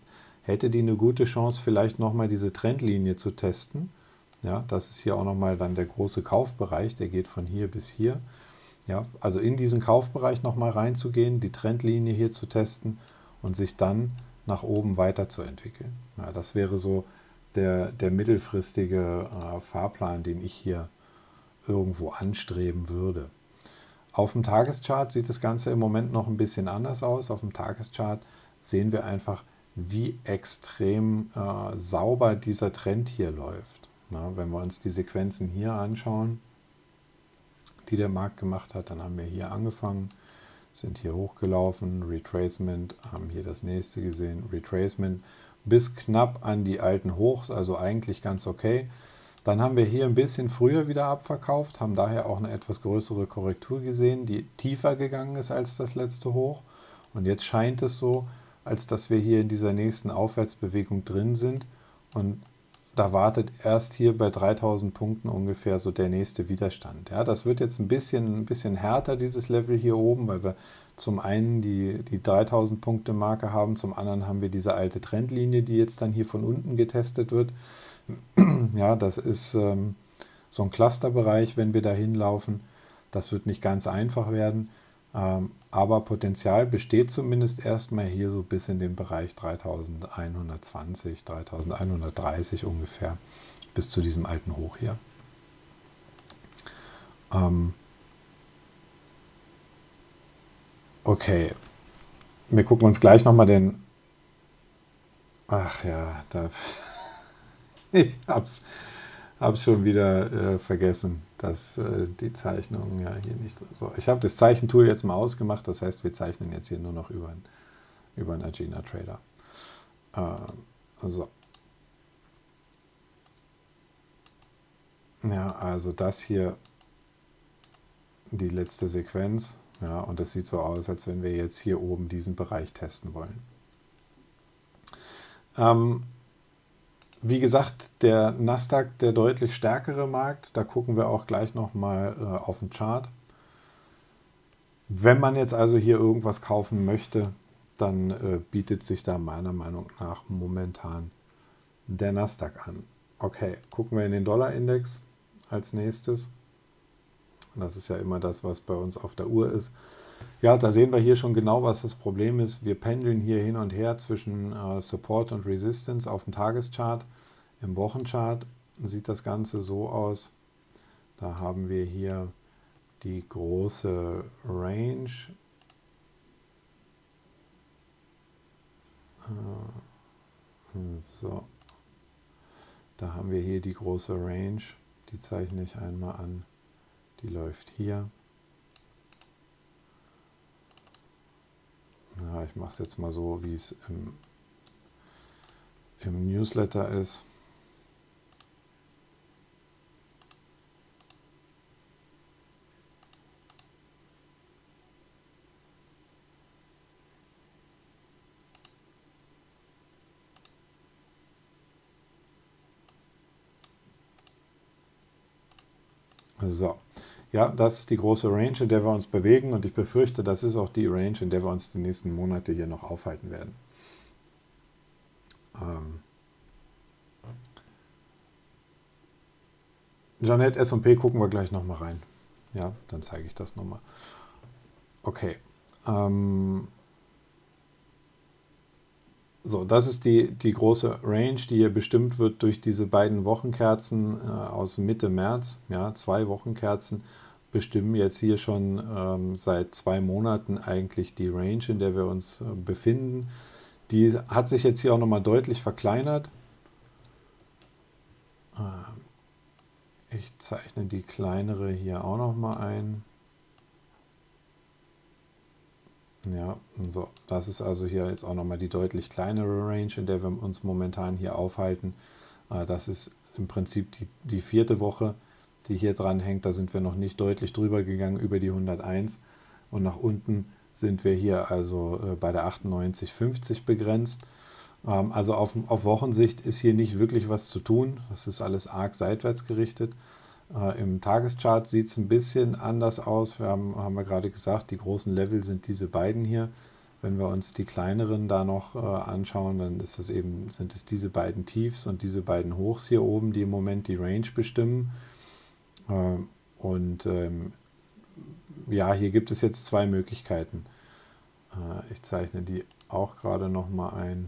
hätte die eine gute Chance, vielleicht nochmal diese Trendlinie zu testen. Ja, das ist hier auch nochmal dann der große Kaufbereich, der geht von hier bis hier. Ja, also in diesen Kaufbereich nochmal reinzugehen, die Trendlinie hier zu testen und sich dann nach oben weiterzuentwickeln. Ja, das wäre so der, der mittelfristige äh, Fahrplan, den ich hier irgendwo anstreben würde. Auf dem Tageschart sieht das Ganze im Moment noch ein bisschen anders aus. Auf dem Tageschart sehen wir einfach, wie extrem äh, sauber dieser Trend hier läuft. Na, wenn wir uns die Sequenzen hier anschauen, die der Markt gemacht hat, dann haben wir hier angefangen, sind hier hochgelaufen, Retracement, haben hier das nächste gesehen, Retracement bis knapp an die alten Hochs, also eigentlich ganz okay. Dann haben wir hier ein bisschen früher wieder abverkauft, haben daher auch eine etwas größere Korrektur gesehen, die tiefer gegangen ist als das letzte Hoch. Und jetzt scheint es so, als dass wir hier in dieser nächsten Aufwärtsbewegung drin sind. Und da wartet erst hier bei dreitausend Punkten ungefähr so der nächste Widerstand. Ja, das wird jetzt ein bisschen, ein bisschen härter, dieses Level hier oben, weil wir zum einen die, die dreitausend Punkte Marke haben, zum anderen haben wir diese alte Trendlinie, die jetzt dann hier von unten getestet wird. Ja, das ist ähm, so ein Clusterbereich, wenn wir da hinlaufen. Das wird nicht ganz einfach werden, ähm, aber Potenzial besteht zumindest erstmal hier so bis in den Bereich dreitausendeinhundertzwanzig, dreitausendeinhundertdreißig ungefähr, bis zu diesem alten Hoch hier. Ähm, okay, wir gucken uns gleich nochmal den... Ach ja, da... Ich hab's, hab's schon wieder äh, vergessen, dass äh, die Zeichnung ja hier nicht so. Ich habe das Zeichentool jetzt mal ausgemacht, das heißt, wir zeichnen jetzt hier nur noch über, ein, über einen Agena Trader. Äh, so. Ja, also das hier die letzte Sequenz. Ja, und das sieht so aus, als wenn wir jetzt hier oben diesen Bereich testen wollen. Ähm, Wie gesagt, der Nasdaq, der deutlich stärkere Markt, da gucken wir auch gleich nochmal äh, auf den Chart. Wenn man jetzt also hier irgendwas kaufen möchte, dann äh, bietet sich da meiner Meinung nach momentan der Nasdaq an. Okay, gucken wir in den Dollarindex als nächstes. Das ist ja immer das, was bei uns auf der Uhr ist. Ja, da sehen wir hier schon genau, was das Problem ist. Wir pendeln hier hin und her zwischen äh, Support und Resistance auf dem Tageschart. Im Wochenchart sieht das Ganze so aus. Da haben wir hier die große Range. Äh, so. Da haben wir hier die große Range. Die zeichne ich einmal an. Die läuft hier. Ja, ich mache es jetzt mal so, wie es im, im Newsletter ist. So, ja, das ist die große Range, in der wir uns bewegen und ich befürchte, das ist auch die Range, in der wir uns die nächsten Monate hier noch aufhalten werden. Ähm Jeanette, S und P gucken wir gleich nochmal rein. Ja, dann zeige ich das nochmal. Okay. Ähm So, das ist die, die große Range, die hier bestimmt wird durch diese beiden Wochenkerzen äh, aus Mitte März. Ja, zwei Wochenkerzen bestimmen jetzt hier schon ähm, seit zwei Monaten eigentlich die Range, in der wir uns äh, befinden. Die hat sich jetzt hier auch nochmal deutlich verkleinert. Äh, ich zeichne die kleinere hier auch nochmal ein. Ja, so, das ist also hier jetzt auch nochmal die deutlich kleinere Range, in der wir uns momentan hier aufhalten. Das ist im Prinzip die, die vierte Woche, die hier dran hängt. Da sind wir noch nicht deutlich drüber gegangen, über die hunderteins. Und nach unten sind wir hier also bei der achtundneunzig fünfzig begrenzt. Also auf, auf Wochensicht ist hier nicht wirklich was zu tun. Das ist alles arg seitwärts gerichtet. Äh, Im Tageschart sieht es ein bisschen anders aus. Wir haben, haben wir gerade gesagt, die großen Level sind diese beiden hier. Wenn wir uns die kleineren da noch äh, anschauen, dann ist es eben, sind es diese beiden Tiefs und diese beiden Hochs hier oben, die im Moment die Range bestimmen. Äh, und ähm, ja, hier gibt es jetzt zwei Möglichkeiten. Äh, ich zeichne die auch gerade noch mal ein.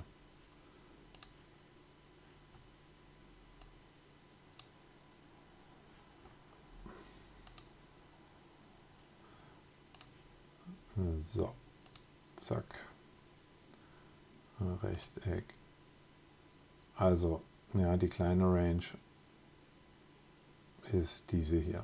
So, zack, Rechteck. Also, ja, die kleine Range ist diese hier.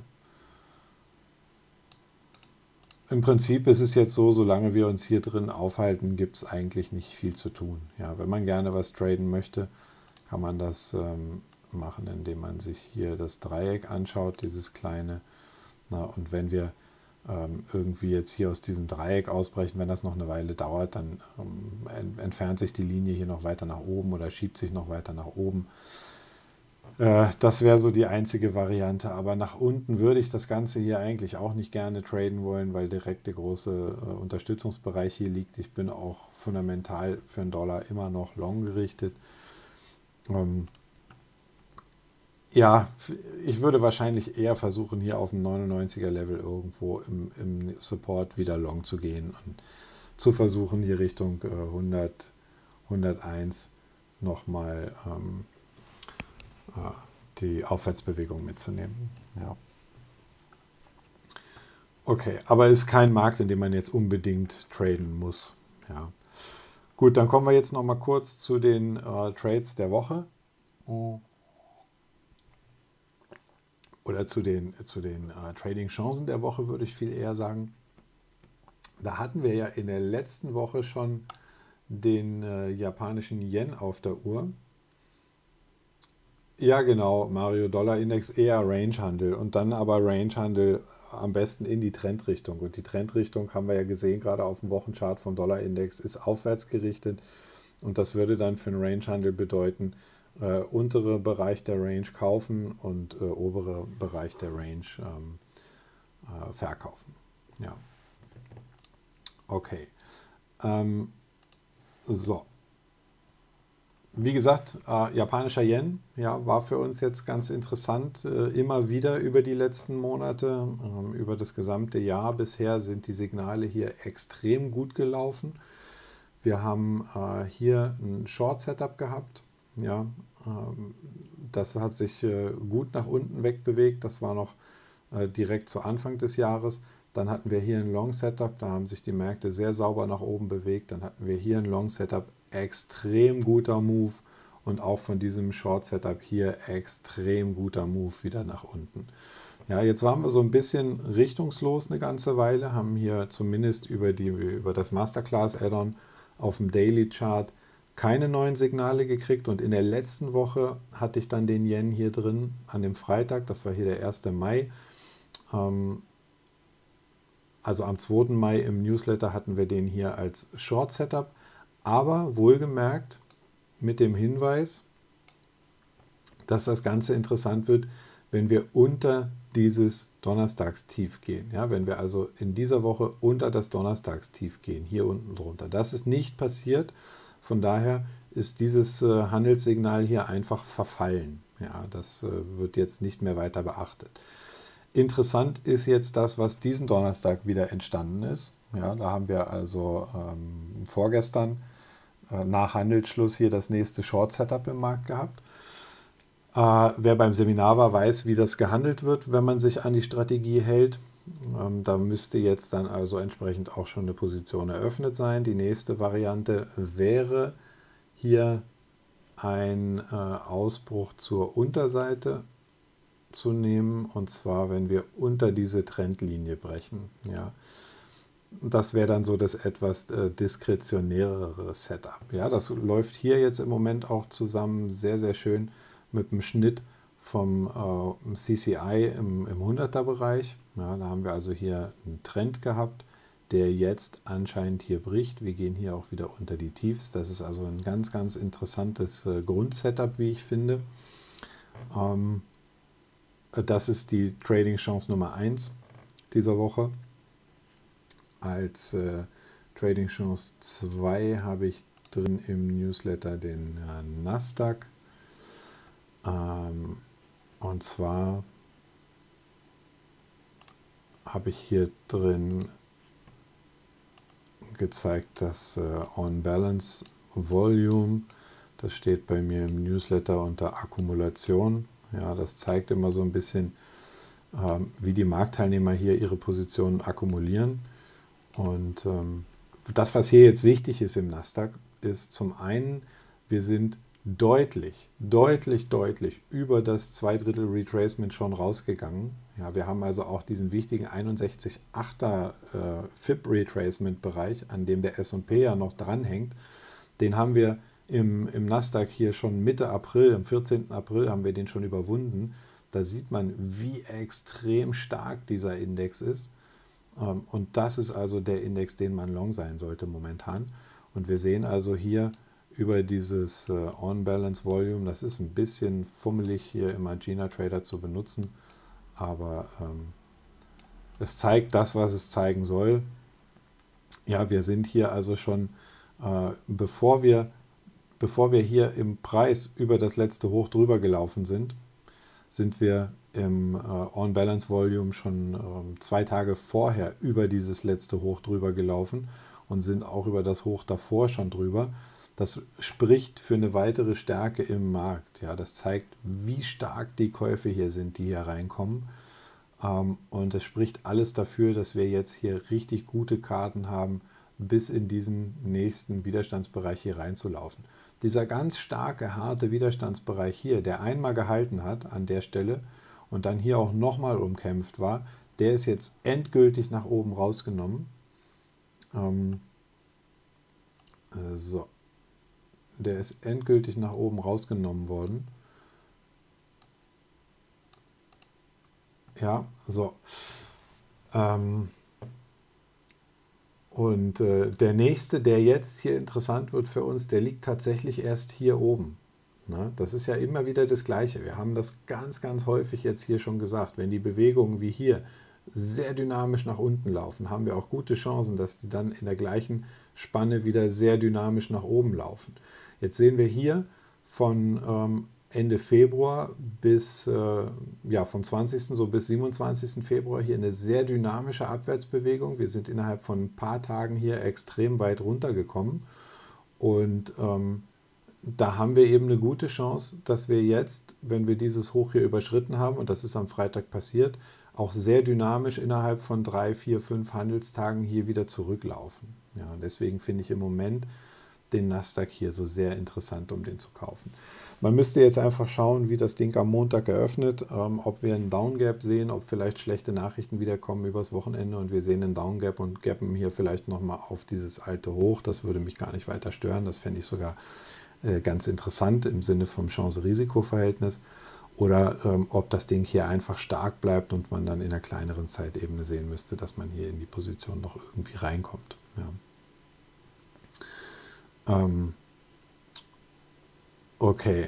Im Prinzip ist es jetzt so, solange wir uns hier drin aufhalten, gibt es eigentlich nicht viel zu tun. Ja, wenn man gerne was traden möchte, kann man das ähm, machen, indem man sich hier das Dreieck anschaut, dieses kleine. Na, und wenn wir ähm, irgendwie jetzt hier aus diesem Dreieck ausbrechen, wenn das noch eine Weile dauert, dann ähm, entfernt sich die Linie hier noch weiter nach oben oder schiebt sich noch weiter nach oben. Äh, das wäre so die einzige Variante, aber nach unten würde ich das Ganze hier eigentlich auch nicht gerne traden wollen, weil direkt der große äh, Unterstützungsbereich hier liegt. Ich bin auch fundamental für einen Dollar immer noch long gerichtet. Ähm, ja, ich würde wahrscheinlich eher versuchen, hier auf dem neunundneunziger Level irgendwo im, im Support wieder long zu gehen und zu versuchen, hier Richtung äh, hundert, hunderteins nochmal ähm, äh, die Aufwärtsbewegung mitzunehmen. Ja. Okay, aber es ist kein Markt, in dem man jetzt unbedingt traden muss. Ja. Gut, dann kommen wir jetzt noch mal kurz zu den äh, Trades der Woche. Oder zu den, zu den äh, Trading-Chancen der Woche, würde ich viel eher sagen. Da hatten wir ja in der letzten Woche schon den äh, japanischen Yen auf der Uhr. Ja, genau, Mario, Dollar-Index eher Range-Handel und dann aber Range-Handel am besten in die Trendrichtung. Und die Trendrichtung haben wir ja gesehen, gerade auf dem Wochenchart vom Dollar-Index, ist aufwärts gerichtet. Und das würde dann für einen Range-Handel bedeuten, äh, untere Bereich der Range kaufen und äh, obere Bereich der Range ähm, äh, verkaufen. Ja. Okay. Ähm, so. Wie gesagt, äh, japanischer Yen, ja, war für uns jetzt ganz interessant. Äh, immer wieder über die letzten Monate, ähm, über das gesamte Jahr bisher sind die Signale hier extrem gut gelaufen. Wir haben äh, hier ein Short-Setup gehabt. Ja, ähm, das hat sich äh, gut nach unten wegbewegt. Das war noch äh, direkt zu Anfang des Jahres. Dann hatten wir hier ein Long-Setup. Da haben sich die Märkte sehr sauber nach oben bewegt. Dann hatten wir hier ein Long-Setup. Extrem guter Move. Und auch von diesem Short-Setup hier extrem guter Move wieder nach unten. Ja, jetzt waren wir so ein bisschen richtungslos eine ganze Weile, haben hier zumindest über, die, über das Masterclass-Add-on auf dem Daily Chart keine neuen Signale gekriegt und in der letzten Woche hatte ich dann den Yen hier drin an dem Freitag, das war hier der erste Mai, ähm, also am zweiten Mai im Newsletter hatten wir den hier als Short Setup, aber wohlgemerkt mit dem Hinweis, dass das Ganze interessant wird, wenn wir unter dieses Donnerstagstief gehen. Ja, wenn wir also in dieser Woche unter das Donnerstagstief gehen, hier unten drunter. Das ist nicht passiert. Von daher ist dieses äh, Handelssignal hier einfach verfallen. Ja, das äh, wird jetzt nicht mehr weiter beachtet. Interessant ist jetzt das, was diesen Donnerstag wieder entstanden ist. Ja, da haben wir also ähm, vorgestern äh, nach Handelsschluss hier das nächste Short-Setup im Markt gehabt. Äh, wer beim Seminar war, weiß, wie das gehandelt wird, wenn man sich an die Strategie hält. Ähm, da müsste jetzt dann also entsprechend auch schon eine Position eröffnet sein. Die nächste Variante wäre hier ein äh, Ausbruch zur Unterseite zu nehmen, und zwar, wenn wir unter diese Trendlinie brechen. Ja. Das wäre dann so das etwas äh, diskretionärere Setup. Ja, das läuft hier jetzt im Moment auch zusammen sehr, sehr schön mit dem Schnitt vom äh, C C I im, im hunderter-Bereich. Ja, da haben wir also hier einen Trend gehabt, der jetzt anscheinend hier bricht. Wir gehen hier auch wieder unter die Tiefs. Das ist also ein ganz, ganz interessantes äh, Grundsetup, wie ich finde. Ähm, das ist die Trading-Chance Nummer eins dieser Woche. Als äh, Trading Chance zwei habe ich drin im Newsletter den äh, Nasdaq. Ähm, und zwar habe ich hier drin gezeigt, dass äh, On Balance Volume, das steht bei mir im Newsletter unter Akkumulation. Ja, das zeigt immer so ein bisschen, ähm, wie die Marktteilnehmer hier ihre Positionen akkumulieren. Und ähm, das, was hier jetzt wichtig ist im Nasdaq, ist zum einen, wir sind deutlich, deutlich, deutlich über das Zweidrittel Retracement schon rausgegangen. Ja, wir haben also auch diesen wichtigen einundsechzig Komma achter äh, F I B Retracement Bereich, an dem der S und P ja noch dranhängt. Den haben wir im, im Nasdaq hier schon Mitte April, am vierzehnten April haben wir den schon überwunden. Da sieht man, wie extrem stark dieser Index ist. Ähm, und das ist also der Index, den man long sein sollte momentan. Und wir sehen also hier über dieses äh, On-Balance Volume, das ist ein bisschen fummelig hier im Agena Trader zu benutzen, aber ähm, es zeigt das, was es zeigen soll. Ja, wir sind hier also schon, äh, bevor wir, bevor wir hier im Preis über das letzte Hoch drüber gelaufen sind, sind wir im äh, On-Balance Volume schon äh, zwei Tage vorher über dieses letzte Hoch drüber gelaufen und sind auch über das Hoch davor schon drüber. Das spricht für eine weitere Stärke im Markt. Ja, das zeigt, wie stark die Käufe hier sind, die hier reinkommen. Ähm, und es spricht alles dafür, dass wir jetzt hier richtig gute Karten haben, bis in diesen nächsten Widerstandsbereich hier reinzulaufen. Dieser ganz starke, harte Widerstandsbereich hier, der einmal gehalten hat an der Stelle und dann hier auch nochmal umkämpft war, der ist jetzt endgültig nach oben rausgenommen. Ähm, äh, so. Der ist endgültig nach oben rausgenommen worden. Ja, so. Ähm, und äh, der nächste, der jetzt hier interessant wird für uns, der liegt tatsächlich erst hier oben. Na, das ist ja immer wieder das Gleiche. Wir haben das ganz, ganz häufig jetzt hier schon gesagt. Wenn die Bewegungen wie hier sehr dynamisch nach unten laufen, haben wir auch gute Chancen, dass die dann in der gleichen Spanne wieder sehr dynamisch nach oben laufen. Jetzt sehen wir hier von ähm, Ende Februar bis, äh, ja, vom zwanzigsten so bis siebenundzwanzigsten Februar hier eine sehr dynamische Abwärtsbewegung. Wir sind innerhalb von ein paar Tagen hier extrem weit runtergekommen und ähm, da haben wir eben eine gute Chance, dass wir jetzt, wenn wir dieses Hoch hier überschritten haben, und das ist am Freitag passiert, auch sehr dynamisch innerhalb von drei, vier, fünf Handelstagen hier wieder zurücklaufen. Ja, deswegen finde ich im Moment den Nasdaq hier so sehr interessant, um den zu kaufen. Man müsste jetzt einfach schauen, wie das Ding am Montag eröffnet, ähm, ob wir einen Downgap sehen, ob vielleicht schlechte Nachrichten wiederkommen übers Wochenende und wir sehen einen Downgap und gappen hier vielleicht nochmal auf dieses alte Hoch. Das würde mich gar nicht weiter stören. Das fände ich sogar äh, ganz interessant im Sinne vom Chance-Risiko-Verhältnis. Oder ähm, ob das Ding hier einfach stark bleibt und man dann in einer kleineren Zeitebene sehen müsste, dass man hier in die Position noch irgendwie reinkommt. Ja. Ähm, okay.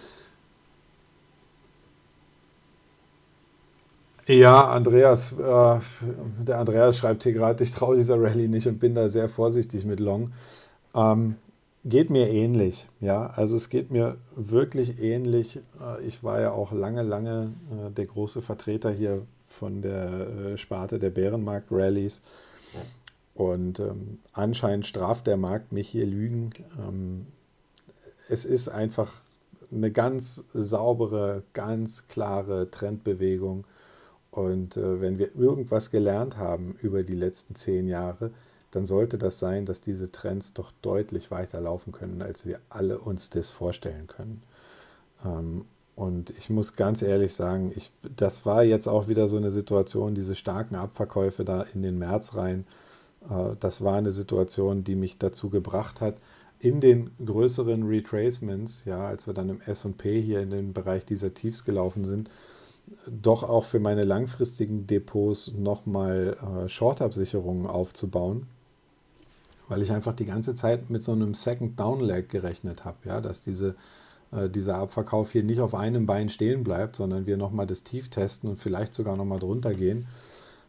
Ja, Andreas, äh, der Andreas schreibt hier gerade, ich traue dieser Rallye nicht und bin da sehr vorsichtig mit Long. Ähm, geht mir ähnlich, ja, also es geht mir wirklich ähnlich. Äh, ich war ja auch lange, lange äh, der große Vertreter hier von der äh, Sparte der Bärenmarkt-Rallies. Und ähm, anscheinend straft der Markt mich hier Lügen. Ähm, es ist einfach eine ganz saubere, ganz klare Trendbewegung. Und äh, wenn wir irgendwas gelernt haben über die letzten zehn Jahre, dann sollte das sein, dass diese Trends doch deutlich weiter laufen können, als wir alle uns das vorstellen können. Ähm, und ich muss ganz ehrlich sagen, ich, das war jetzt auch wieder so eine Situation, diese starken Abverkäufe da in den März rein. Das war eine Situation, die mich dazu gebracht hat, in den größeren Retracements, ja, als wir dann im S und P hier in den Bereich dieser Tiefs gelaufen sind, doch auch für meine langfristigen Depots nochmal äh, Short-Absicherungen aufzubauen, weil ich einfach die ganze Zeit mit so einem Second Down Leg gerechnet habe, ja, dass diese, äh, dieser Abverkauf hier nicht auf einem Bein stehen bleibt, sondern wir nochmal das Tief testen und vielleicht sogar nochmal drunter gehen.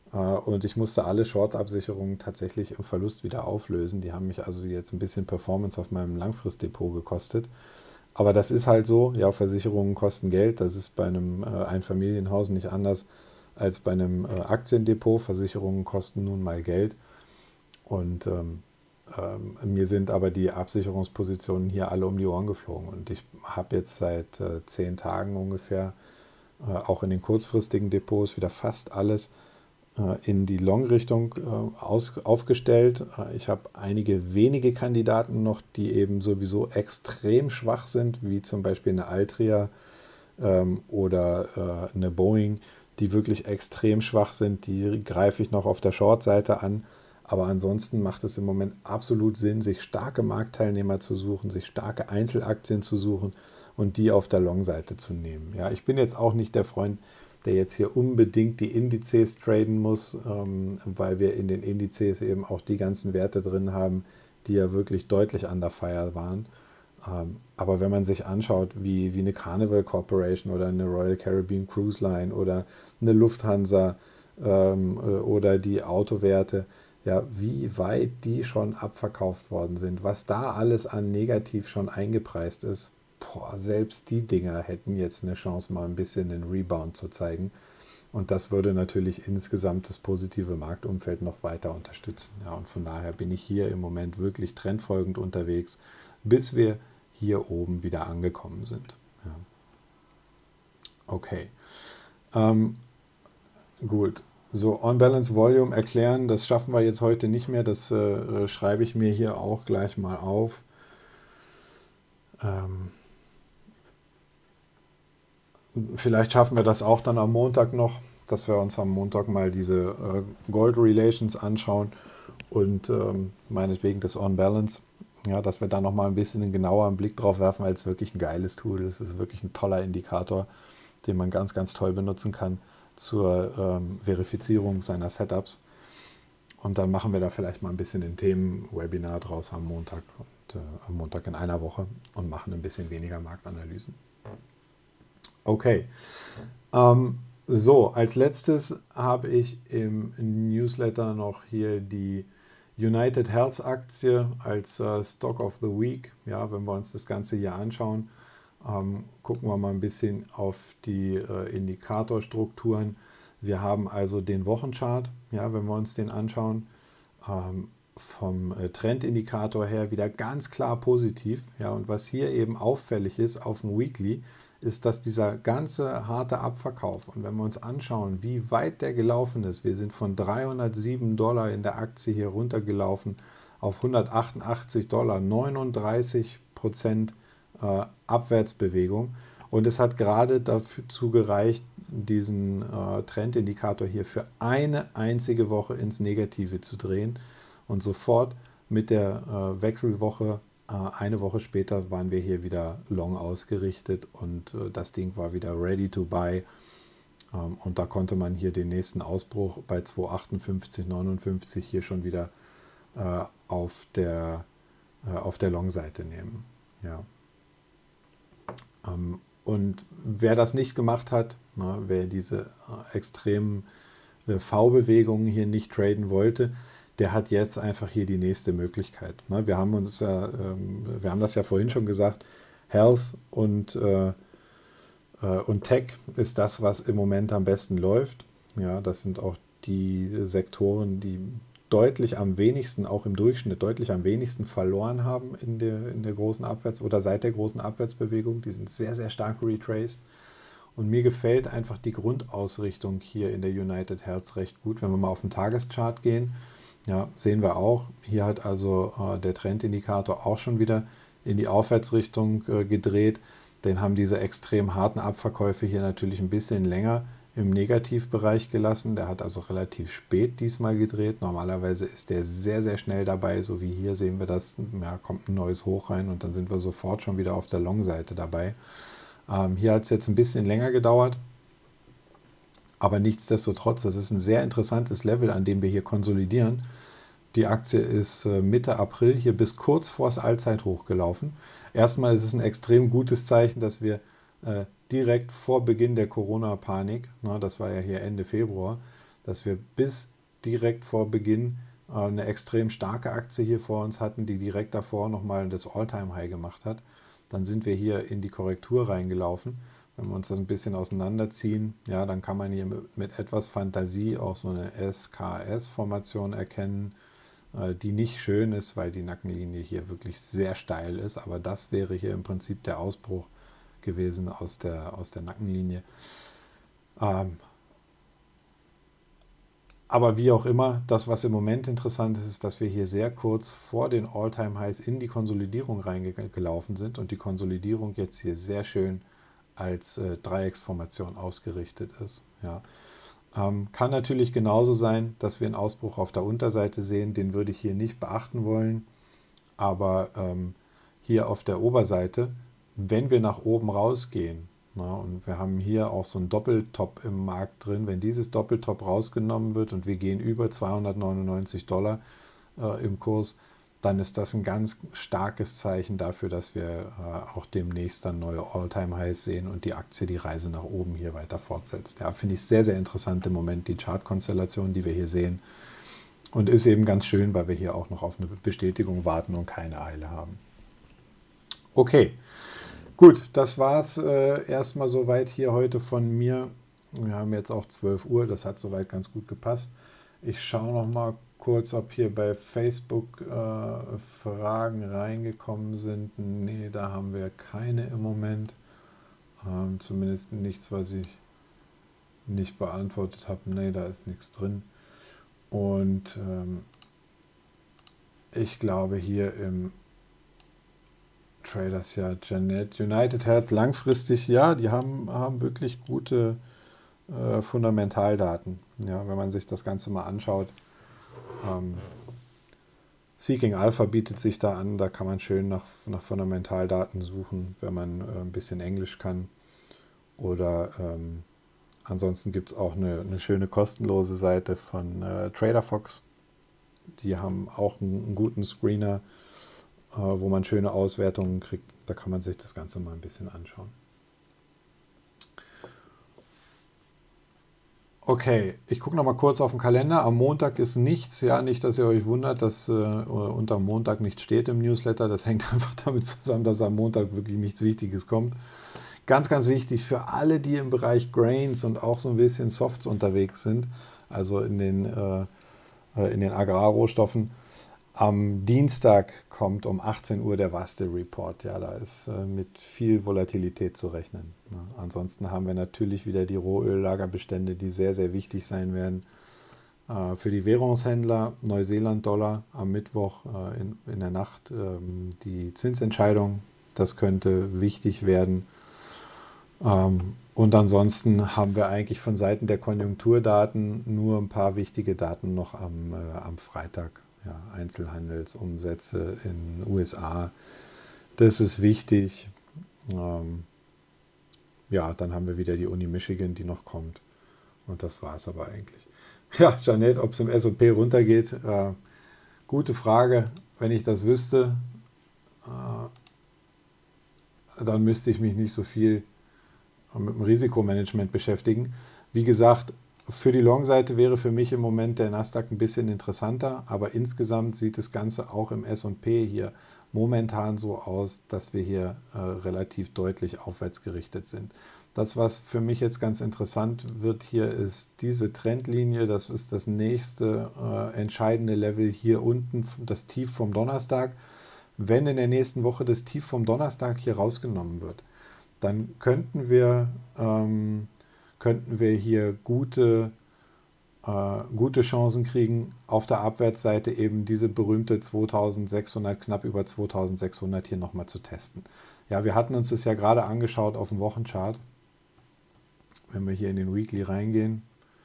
Äh, und ich musste alle Short-Absicherungen tatsächlich im Verlust wieder auflösen. Die haben mich also jetzt ein bisschen Performance auf meinem Langfristdepot gekostet. Aber das ist halt so, ja, Versicherungen kosten Geld. Das ist bei einem äh, Einfamilienhaus nicht anders als bei einem äh, Aktiendepot. Versicherungen kosten nun mal Geld. Und ähm, ähm, mir sind aber die Absicherungspositionen hier alle um die Ohren geflogen. Und ich habe jetzt seit äh, zehn Tagen ungefähr äh, auch in den kurzfristigen Depots wieder fast alles äh, in die Long-Richtung äh, aus, aufgestellt. Äh, ich habe einige wenige Kandidaten noch, die eben sowieso extrem schwach sind, wie zum Beispiel eine Altria ähm, oder äh, eine Boeing, die wirklich extrem schwach sind. Die greife ich noch auf der Short-Seite an. Aber ansonsten macht es im Moment absolut Sinn, sich starke Marktteilnehmer zu suchen, sich starke Einzelaktien zu suchen und die auf der Long-Seite zu nehmen. Ja, ich bin jetzt auch nicht der Freund, der jetzt hier unbedingt die Indizes traden muss, ähm, weil wir in den Indizes eben auch die ganzen Werte drin haben, die ja wirklich deutlich under fire waren. Ähm, aber wenn man sich anschaut, wie, wie eine Carnival Corporation oder eine Royal Caribbean Cruise Line oder eine Lufthansa ähm, oder die Autowerte, ja, wie weit die schon abverkauft worden sind, was da alles an negativ schon eingepreist ist, boah, selbst die Dinger hätten jetzt eine Chance, mal ein bisschen den Rebound zu zeigen. Und das würde natürlich insgesamt das positive Marktumfeld noch weiter unterstützen. Ja, und von daher bin ich hier im Moment wirklich trendfolgend unterwegs, bis wir hier oben wieder angekommen sind. Ja. Okay. Ähm, gut. So, On-Balance Volume erklären, das schaffen wir jetzt heute nicht mehr. Das äh, schreibe ich mir hier auch gleich mal auf. Ähm, vielleicht schaffen wir das auch dann am Montag noch, dass wir uns am Montag mal diese äh, Gold Relations anschauen und ähm, meinetwegen das On-Balance. Ja, dass wir da nochmal ein bisschen einen genaueren Blick drauf werfen, weil es wirklich ein geiles Tool ist. Es ist wirklich ein toller Indikator, den man ganz, ganz toll benutzen kann zur ähm, Verifizierung seiner Setups. Und dann machen wir da vielleicht mal ein bisschen ein Themen-Webinar draus am Montag und äh, am Montag in einer Woche und machen ein bisschen weniger Marktanalysen. Okay. Ähm, so, als letztes habe ich im Newsletter noch hier die United Health Aktie als äh, Stock of the Week. Ja, wenn wir uns das ganze hier anschauen, ähm, gucken wir mal ein bisschen auf die äh, Indikatorstrukturen. Wir haben also den Wochenchart, ja, wenn wir uns den anschauen, ähm, vom äh, Trendindikator her wieder ganz klar positiv. Ja, und was hier eben auffällig ist auf dem Weekly, ist, dass dieser ganze harte Abverkauf, und wenn wir uns anschauen, wie weit der gelaufen ist, wir sind von dreihundertsieben Dollar in der Aktie hier runtergelaufen auf hundertachtundachtzig Dollar, neununddreißig Prozent äh, Abwärtsbewegung. Und es hat gerade dazu gereicht, diesen äh, Trendindikator hier für eine einzige Woche ins Negative zu drehen. Und sofort mit der äh, Wechselwoche, äh, eine Woche später, waren wir hier wieder long ausgerichtet und äh, das Ding war wieder ready to buy. Ähm, und da konnte man hier den nächsten Ausbruch bei zwei achtundfünfzig neunundfünfzig hier schon wieder äh, auf der, äh, auf der Long-Seite nehmen. Ja. Ähm, und wer das nicht gemacht hat, na, wer diese äh, extremen äh, V-Bewegungen hier nicht traden wollte, der hat jetzt einfach hier die nächste Möglichkeit. Ne? Wir haben uns ja, ähm, wir haben das ja vorhin schon gesagt, Health und, äh, äh, und Tech ist das, was im Moment am besten läuft. Ja, das sind auch die Sektoren, die deutlich am wenigsten, auch im Durchschnitt, deutlich am wenigsten verloren haben in der, in der großen Abwärts- oder seit der großen Abwärtsbewegung. Die sind sehr, sehr stark retraced. Und mir gefällt einfach die Grundausrichtung hier in der United Health recht gut. Wenn wir mal auf den Tageschart gehen, ja, sehen wir auch, hier hat also äh, der Trendindikator auch schon wieder in die Aufwärtsrichtung äh, gedreht. Den haben diese extrem harten Abverkäufe hier natürlich ein bisschen länger im Negativbereich gelassen. Der hat also relativ spät diesmal gedreht. Normalerweise ist der sehr, sehr schnell dabei, so wie hier sehen wir das. Ja, kommt ein neues Hoch rein und dann sind wir sofort schon wieder auf der Long-Seite dabei. Ähm, hier hat es jetzt ein bisschen länger gedauert. Aber nichtsdestotrotz, das ist ein sehr interessantes Level, an dem wir hier konsolidieren. Die Aktie ist Mitte April hier bis kurz vor das Allzeithoch gelaufen. Erstmal ist es ein extrem gutes Zeichen, dass wir äh, direkt vor Beginn der Corona-Panik, na, das war ja hier Ende Februar, dass wir bis direkt vor Beginn äh, eine extrem starke Aktie hier vor uns hatten, die direkt davor nochmal das All-Time-High gemacht hat. Dann sind wir hier in die Korrektur reingelaufen. Wenn wir uns das ein bisschen auseinanderziehen, ja, dann kann man hier mit, mit etwas Fantasie auch so eine S K S-Formation erkennen, äh, die nicht schön ist, weil die Nackenlinie hier wirklich sehr steil ist. Aber das wäre hier im Prinzip der Ausbruch gewesen aus der, aus der Nackenlinie. Ähm, aber wie auch immer, das, was im Moment interessant ist, ist, dass wir hier sehr kurz vor den All-Time-Highs in die Konsolidierung reingelaufen sind und die Konsolidierung jetzt hier sehr schön als äh, Dreiecksformation ausgerichtet ist. Ja. Ähm, kann natürlich genauso sein, dass wir einen Ausbruch auf der Unterseite sehen, den würde ich hier nicht beachten wollen, aber ähm, hier auf der Oberseite, wenn wir nach oben rausgehen, na, und wir haben hier auch so einen Doppeltop im Markt drin, wenn dieses Doppeltop rausgenommen wird und wir gehen über zweihundertneunundneunzig Dollar äh, im Kurs, dann ist das ein ganz starkes Zeichen dafür, dass wir äh, auch demnächst dann neue All-Time-Highs sehen und die Aktie die Reise nach oben hier weiter fortsetzt. Ja, finde ich sehr, sehr interessant im Moment, die Chartkonstellation, die wir hier sehen. Und ist eben ganz schön, weil wir hier auch noch auf eine Bestätigung warten und keine Eile haben. Okay, gut, das war es äh, erstmal soweit hier heute von mir. Wir haben jetzt auch zwölf Uhr, das hat soweit ganz gut gepasst. Ich schaue noch mal kurz, ob hier bei Facebook äh, Fragen reingekommen sind. Nee, da haben wir keine im Moment. Ähm, zumindest nichts, was ich nicht beantwortet habe. Nee, da ist nichts drin. Und ähm, ich glaube hier im Traders ja Janet United hat langfristig, ja, die haben, haben wirklich gute äh, Fundamentaldaten. Ja, wenn man sich das Ganze mal anschaut. Ähm, Seeking Alpha bietet sich da an, da kann man schön nach, nach Fundamentaldaten suchen, wenn man äh, ein bisschen Englisch kann. Oder ähm, ansonsten gibt es auch eine, eine schöne kostenlose Seite von äh, TraderFox. Die haben auch einen, einen guten Screener, äh, wo man schöne Auswertungen kriegt. Da kann man sich das Ganze mal ein bisschen anschauen. Okay, ich gucke noch mal kurz auf den Kalender. Am Montag ist nichts. Ja, nicht, dass ihr euch wundert, dass äh, unter Montag nichts steht im Newsletter. Das hängt einfach damit zusammen, dass am Montag wirklich nichts Wichtiges kommt. Ganz, ganz wichtig für alle, die im Bereich Grains und auch so ein bisschen Softs unterwegs sind, also in den, äh, in den Agrarrohstoffen. Am Dienstag kommt um achtzehn Uhr der WASDE Report. Ja, da ist äh, mit viel Volatilität zu rechnen. Ne? Ansonsten haben wir natürlich wieder die Rohöllagerbestände, die sehr, sehr wichtig sein werden. Äh, für die Währungshändler Neuseeland-Dollar am Mittwoch äh, in, in der Nacht ähm, die Zinsentscheidung. Das könnte wichtig werden. Ähm, und ansonsten haben wir eigentlich von Seiten der Konjunkturdaten nur ein paar wichtige Daten noch am, äh, am Freitag. Ja, Einzelhandelsumsätze in den U S A, das ist wichtig. Ähm, ja, dann haben wir wieder die Uni Michigan, die noch kommt. Und das war es aber eigentlich. Ja, Janet, ob es im S und P runtergeht, äh, gute Frage. Wenn ich das wüsste, äh, dann müsste ich mich nicht so viel mit dem Risikomanagement beschäftigen. Wie gesagt, für die Long-Seite wäre für mich im Moment der Nasdaq ein bisschen interessanter, aber insgesamt sieht das Ganze auch im S und P hier momentan so aus, dass wir hier äh, relativ deutlich aufwärts gerichtet sind. Das, was für mich jetzt ganz interessant wird hier, ist diese Trendlinie. Das ist das nächste äh, entscheidende Level hier unten, das Tief vom Donnerstag. Wenn in der nächsten Woche das Tief vom Donnerstag hier rausgenommen wird, dann könnten wir... Ähm, könnten wir hier gute, äh, gute Chancen kriegen, auf der Abwärtsseite eben diese berühmte zweitausendsechshundert, knapp über zweitausendsechshundert hier nochmal zu testen. Ja, wir hatten uns das ja gerade angeschaut auf dem Wochenchart. Wenn wir hier in den Weekly reingehen.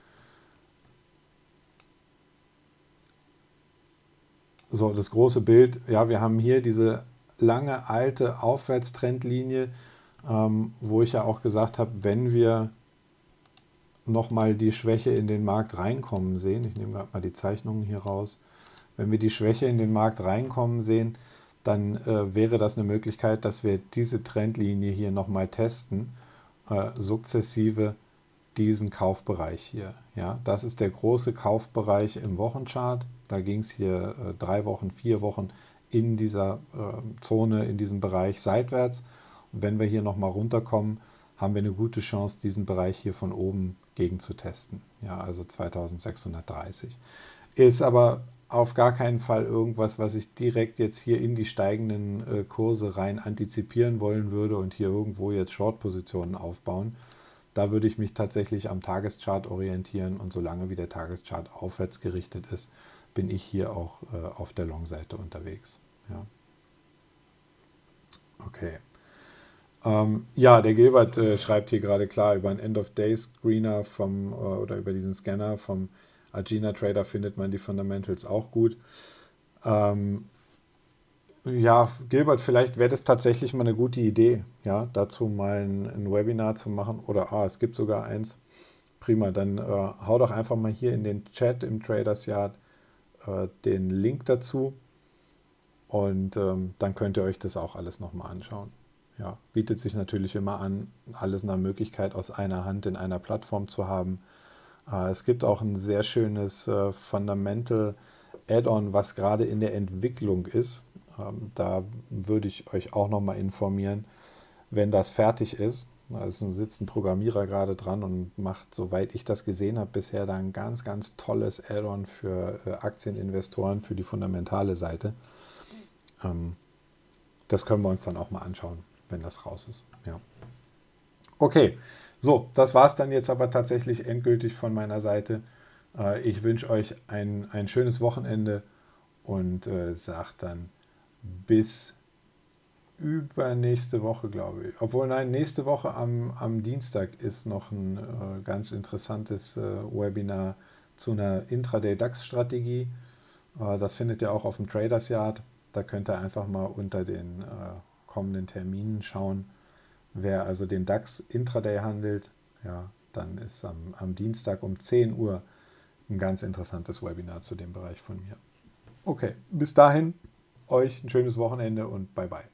So, das große Bild. Ja, wir haben hier diese lange alte Aufwärtstrendlinie, ähm, wo ich ja auch gesagt habe, wenn wir nochmal die Schwäche in den Markt reinkommen sehen, ich nehme gerade mal die Zeichnungen hier raus, wenn wir die Schwäche in den Markt reinkommen sehen, dann äh, wäre das eine Möglichkeit, dass wir diese Trendlinie hier nochmal testen, äh, sukzessive diesen Kaufbereich hier. Ja, das ist der große Kaufbereich im Wochenchart. Da ging es hier äh, drei Wochen, vier Wochen in dieser äh, Zone, in diesem Bereich seitwärts. Und wenn wir hier nochmal runterkommen, haben wir eine gute Chance, diesen Bereich hier von oben gegen zu testen. Ja, also zweitausendsechshundertdreißig. Ist aber auf gar keinen Fall irgendwas, was ich direkt jetzt hier in die steigenden äh, Kurse rein antizipieren wollen würde und hier irgendwo jetzt Short-Positionen aufbauen. Da würde ich mich tatsächlich am Tageschart orientieren und solange wie der Tageschart aufwärts gerichtet ist, bin ich hier auch äh, auf der Long-Seite unterwegs. Ja, okay. Ähm, ja, der Gilbert äh, schreibt hier gerade klar über einen End-of-Day-Screener vom äh, oder über diesen Scanner vom Agena Trader findet man die Fundamentals auch gut. Ähm, ja, Gilbert, vielleicht wäre das tatsächlich mal eine gute Idee, ja, dazu mal ein, ein Webinar zu machen oder ah, es gibt sogar eins. Prima, dann äh, hau doch einfach mal hier in den Chat im Traders Yard äh, den Link dazu und ähm, dann könnt ihr euch das auch alles nochmal anschauen. Ja, bietet sich natürlich immer an, alles nach Möglichkeit aus einer Hand in einer Plattform zu haben. Äh, es gibt auch ein sehr schönes äh, Fundamental Add-on, was gerade in der Entwicklung ist. Ähm, da würde ich euch auch nochmal informieren, wenn das fertig ist. Also sitzt ein Programmierer gerade dran und macht, soweit ich das gesehen habe, bisher da ein ganz, ganz tolles Add-on für äh, Aktieninvestoren, für die fundamentale Seite. Ähm, das können wir uns dann auch mal anschauen, wenn das raus ist. Ja. Okay, so, das war es dann jetzt aber tatsächlich endgültig von meiner Seite. Äh, ich wünsche euch ein, ein schönes Wochenende und äh, sage dann bis übernächste Woche, glaube ich. Obwohl, nein, nächste Woche am, am Dienstag ist noch ein äh, ganz interessantes äh, Webinar zu einer Intraday-DAX-Strategie. Äh, das findet ihr auch auf dem Traders Yard. Da könnt ihr einfach mal unter den äh, kommenden Terminen schauen. Wer also den DAX Intraday handelt, ja, dann ist am, am Dienstag um zehn Uhr ein ganz interessantes Webinar zu dem Bereich von mir. Okay, bis dahin, euch ein schönes Wochenende und bye bye.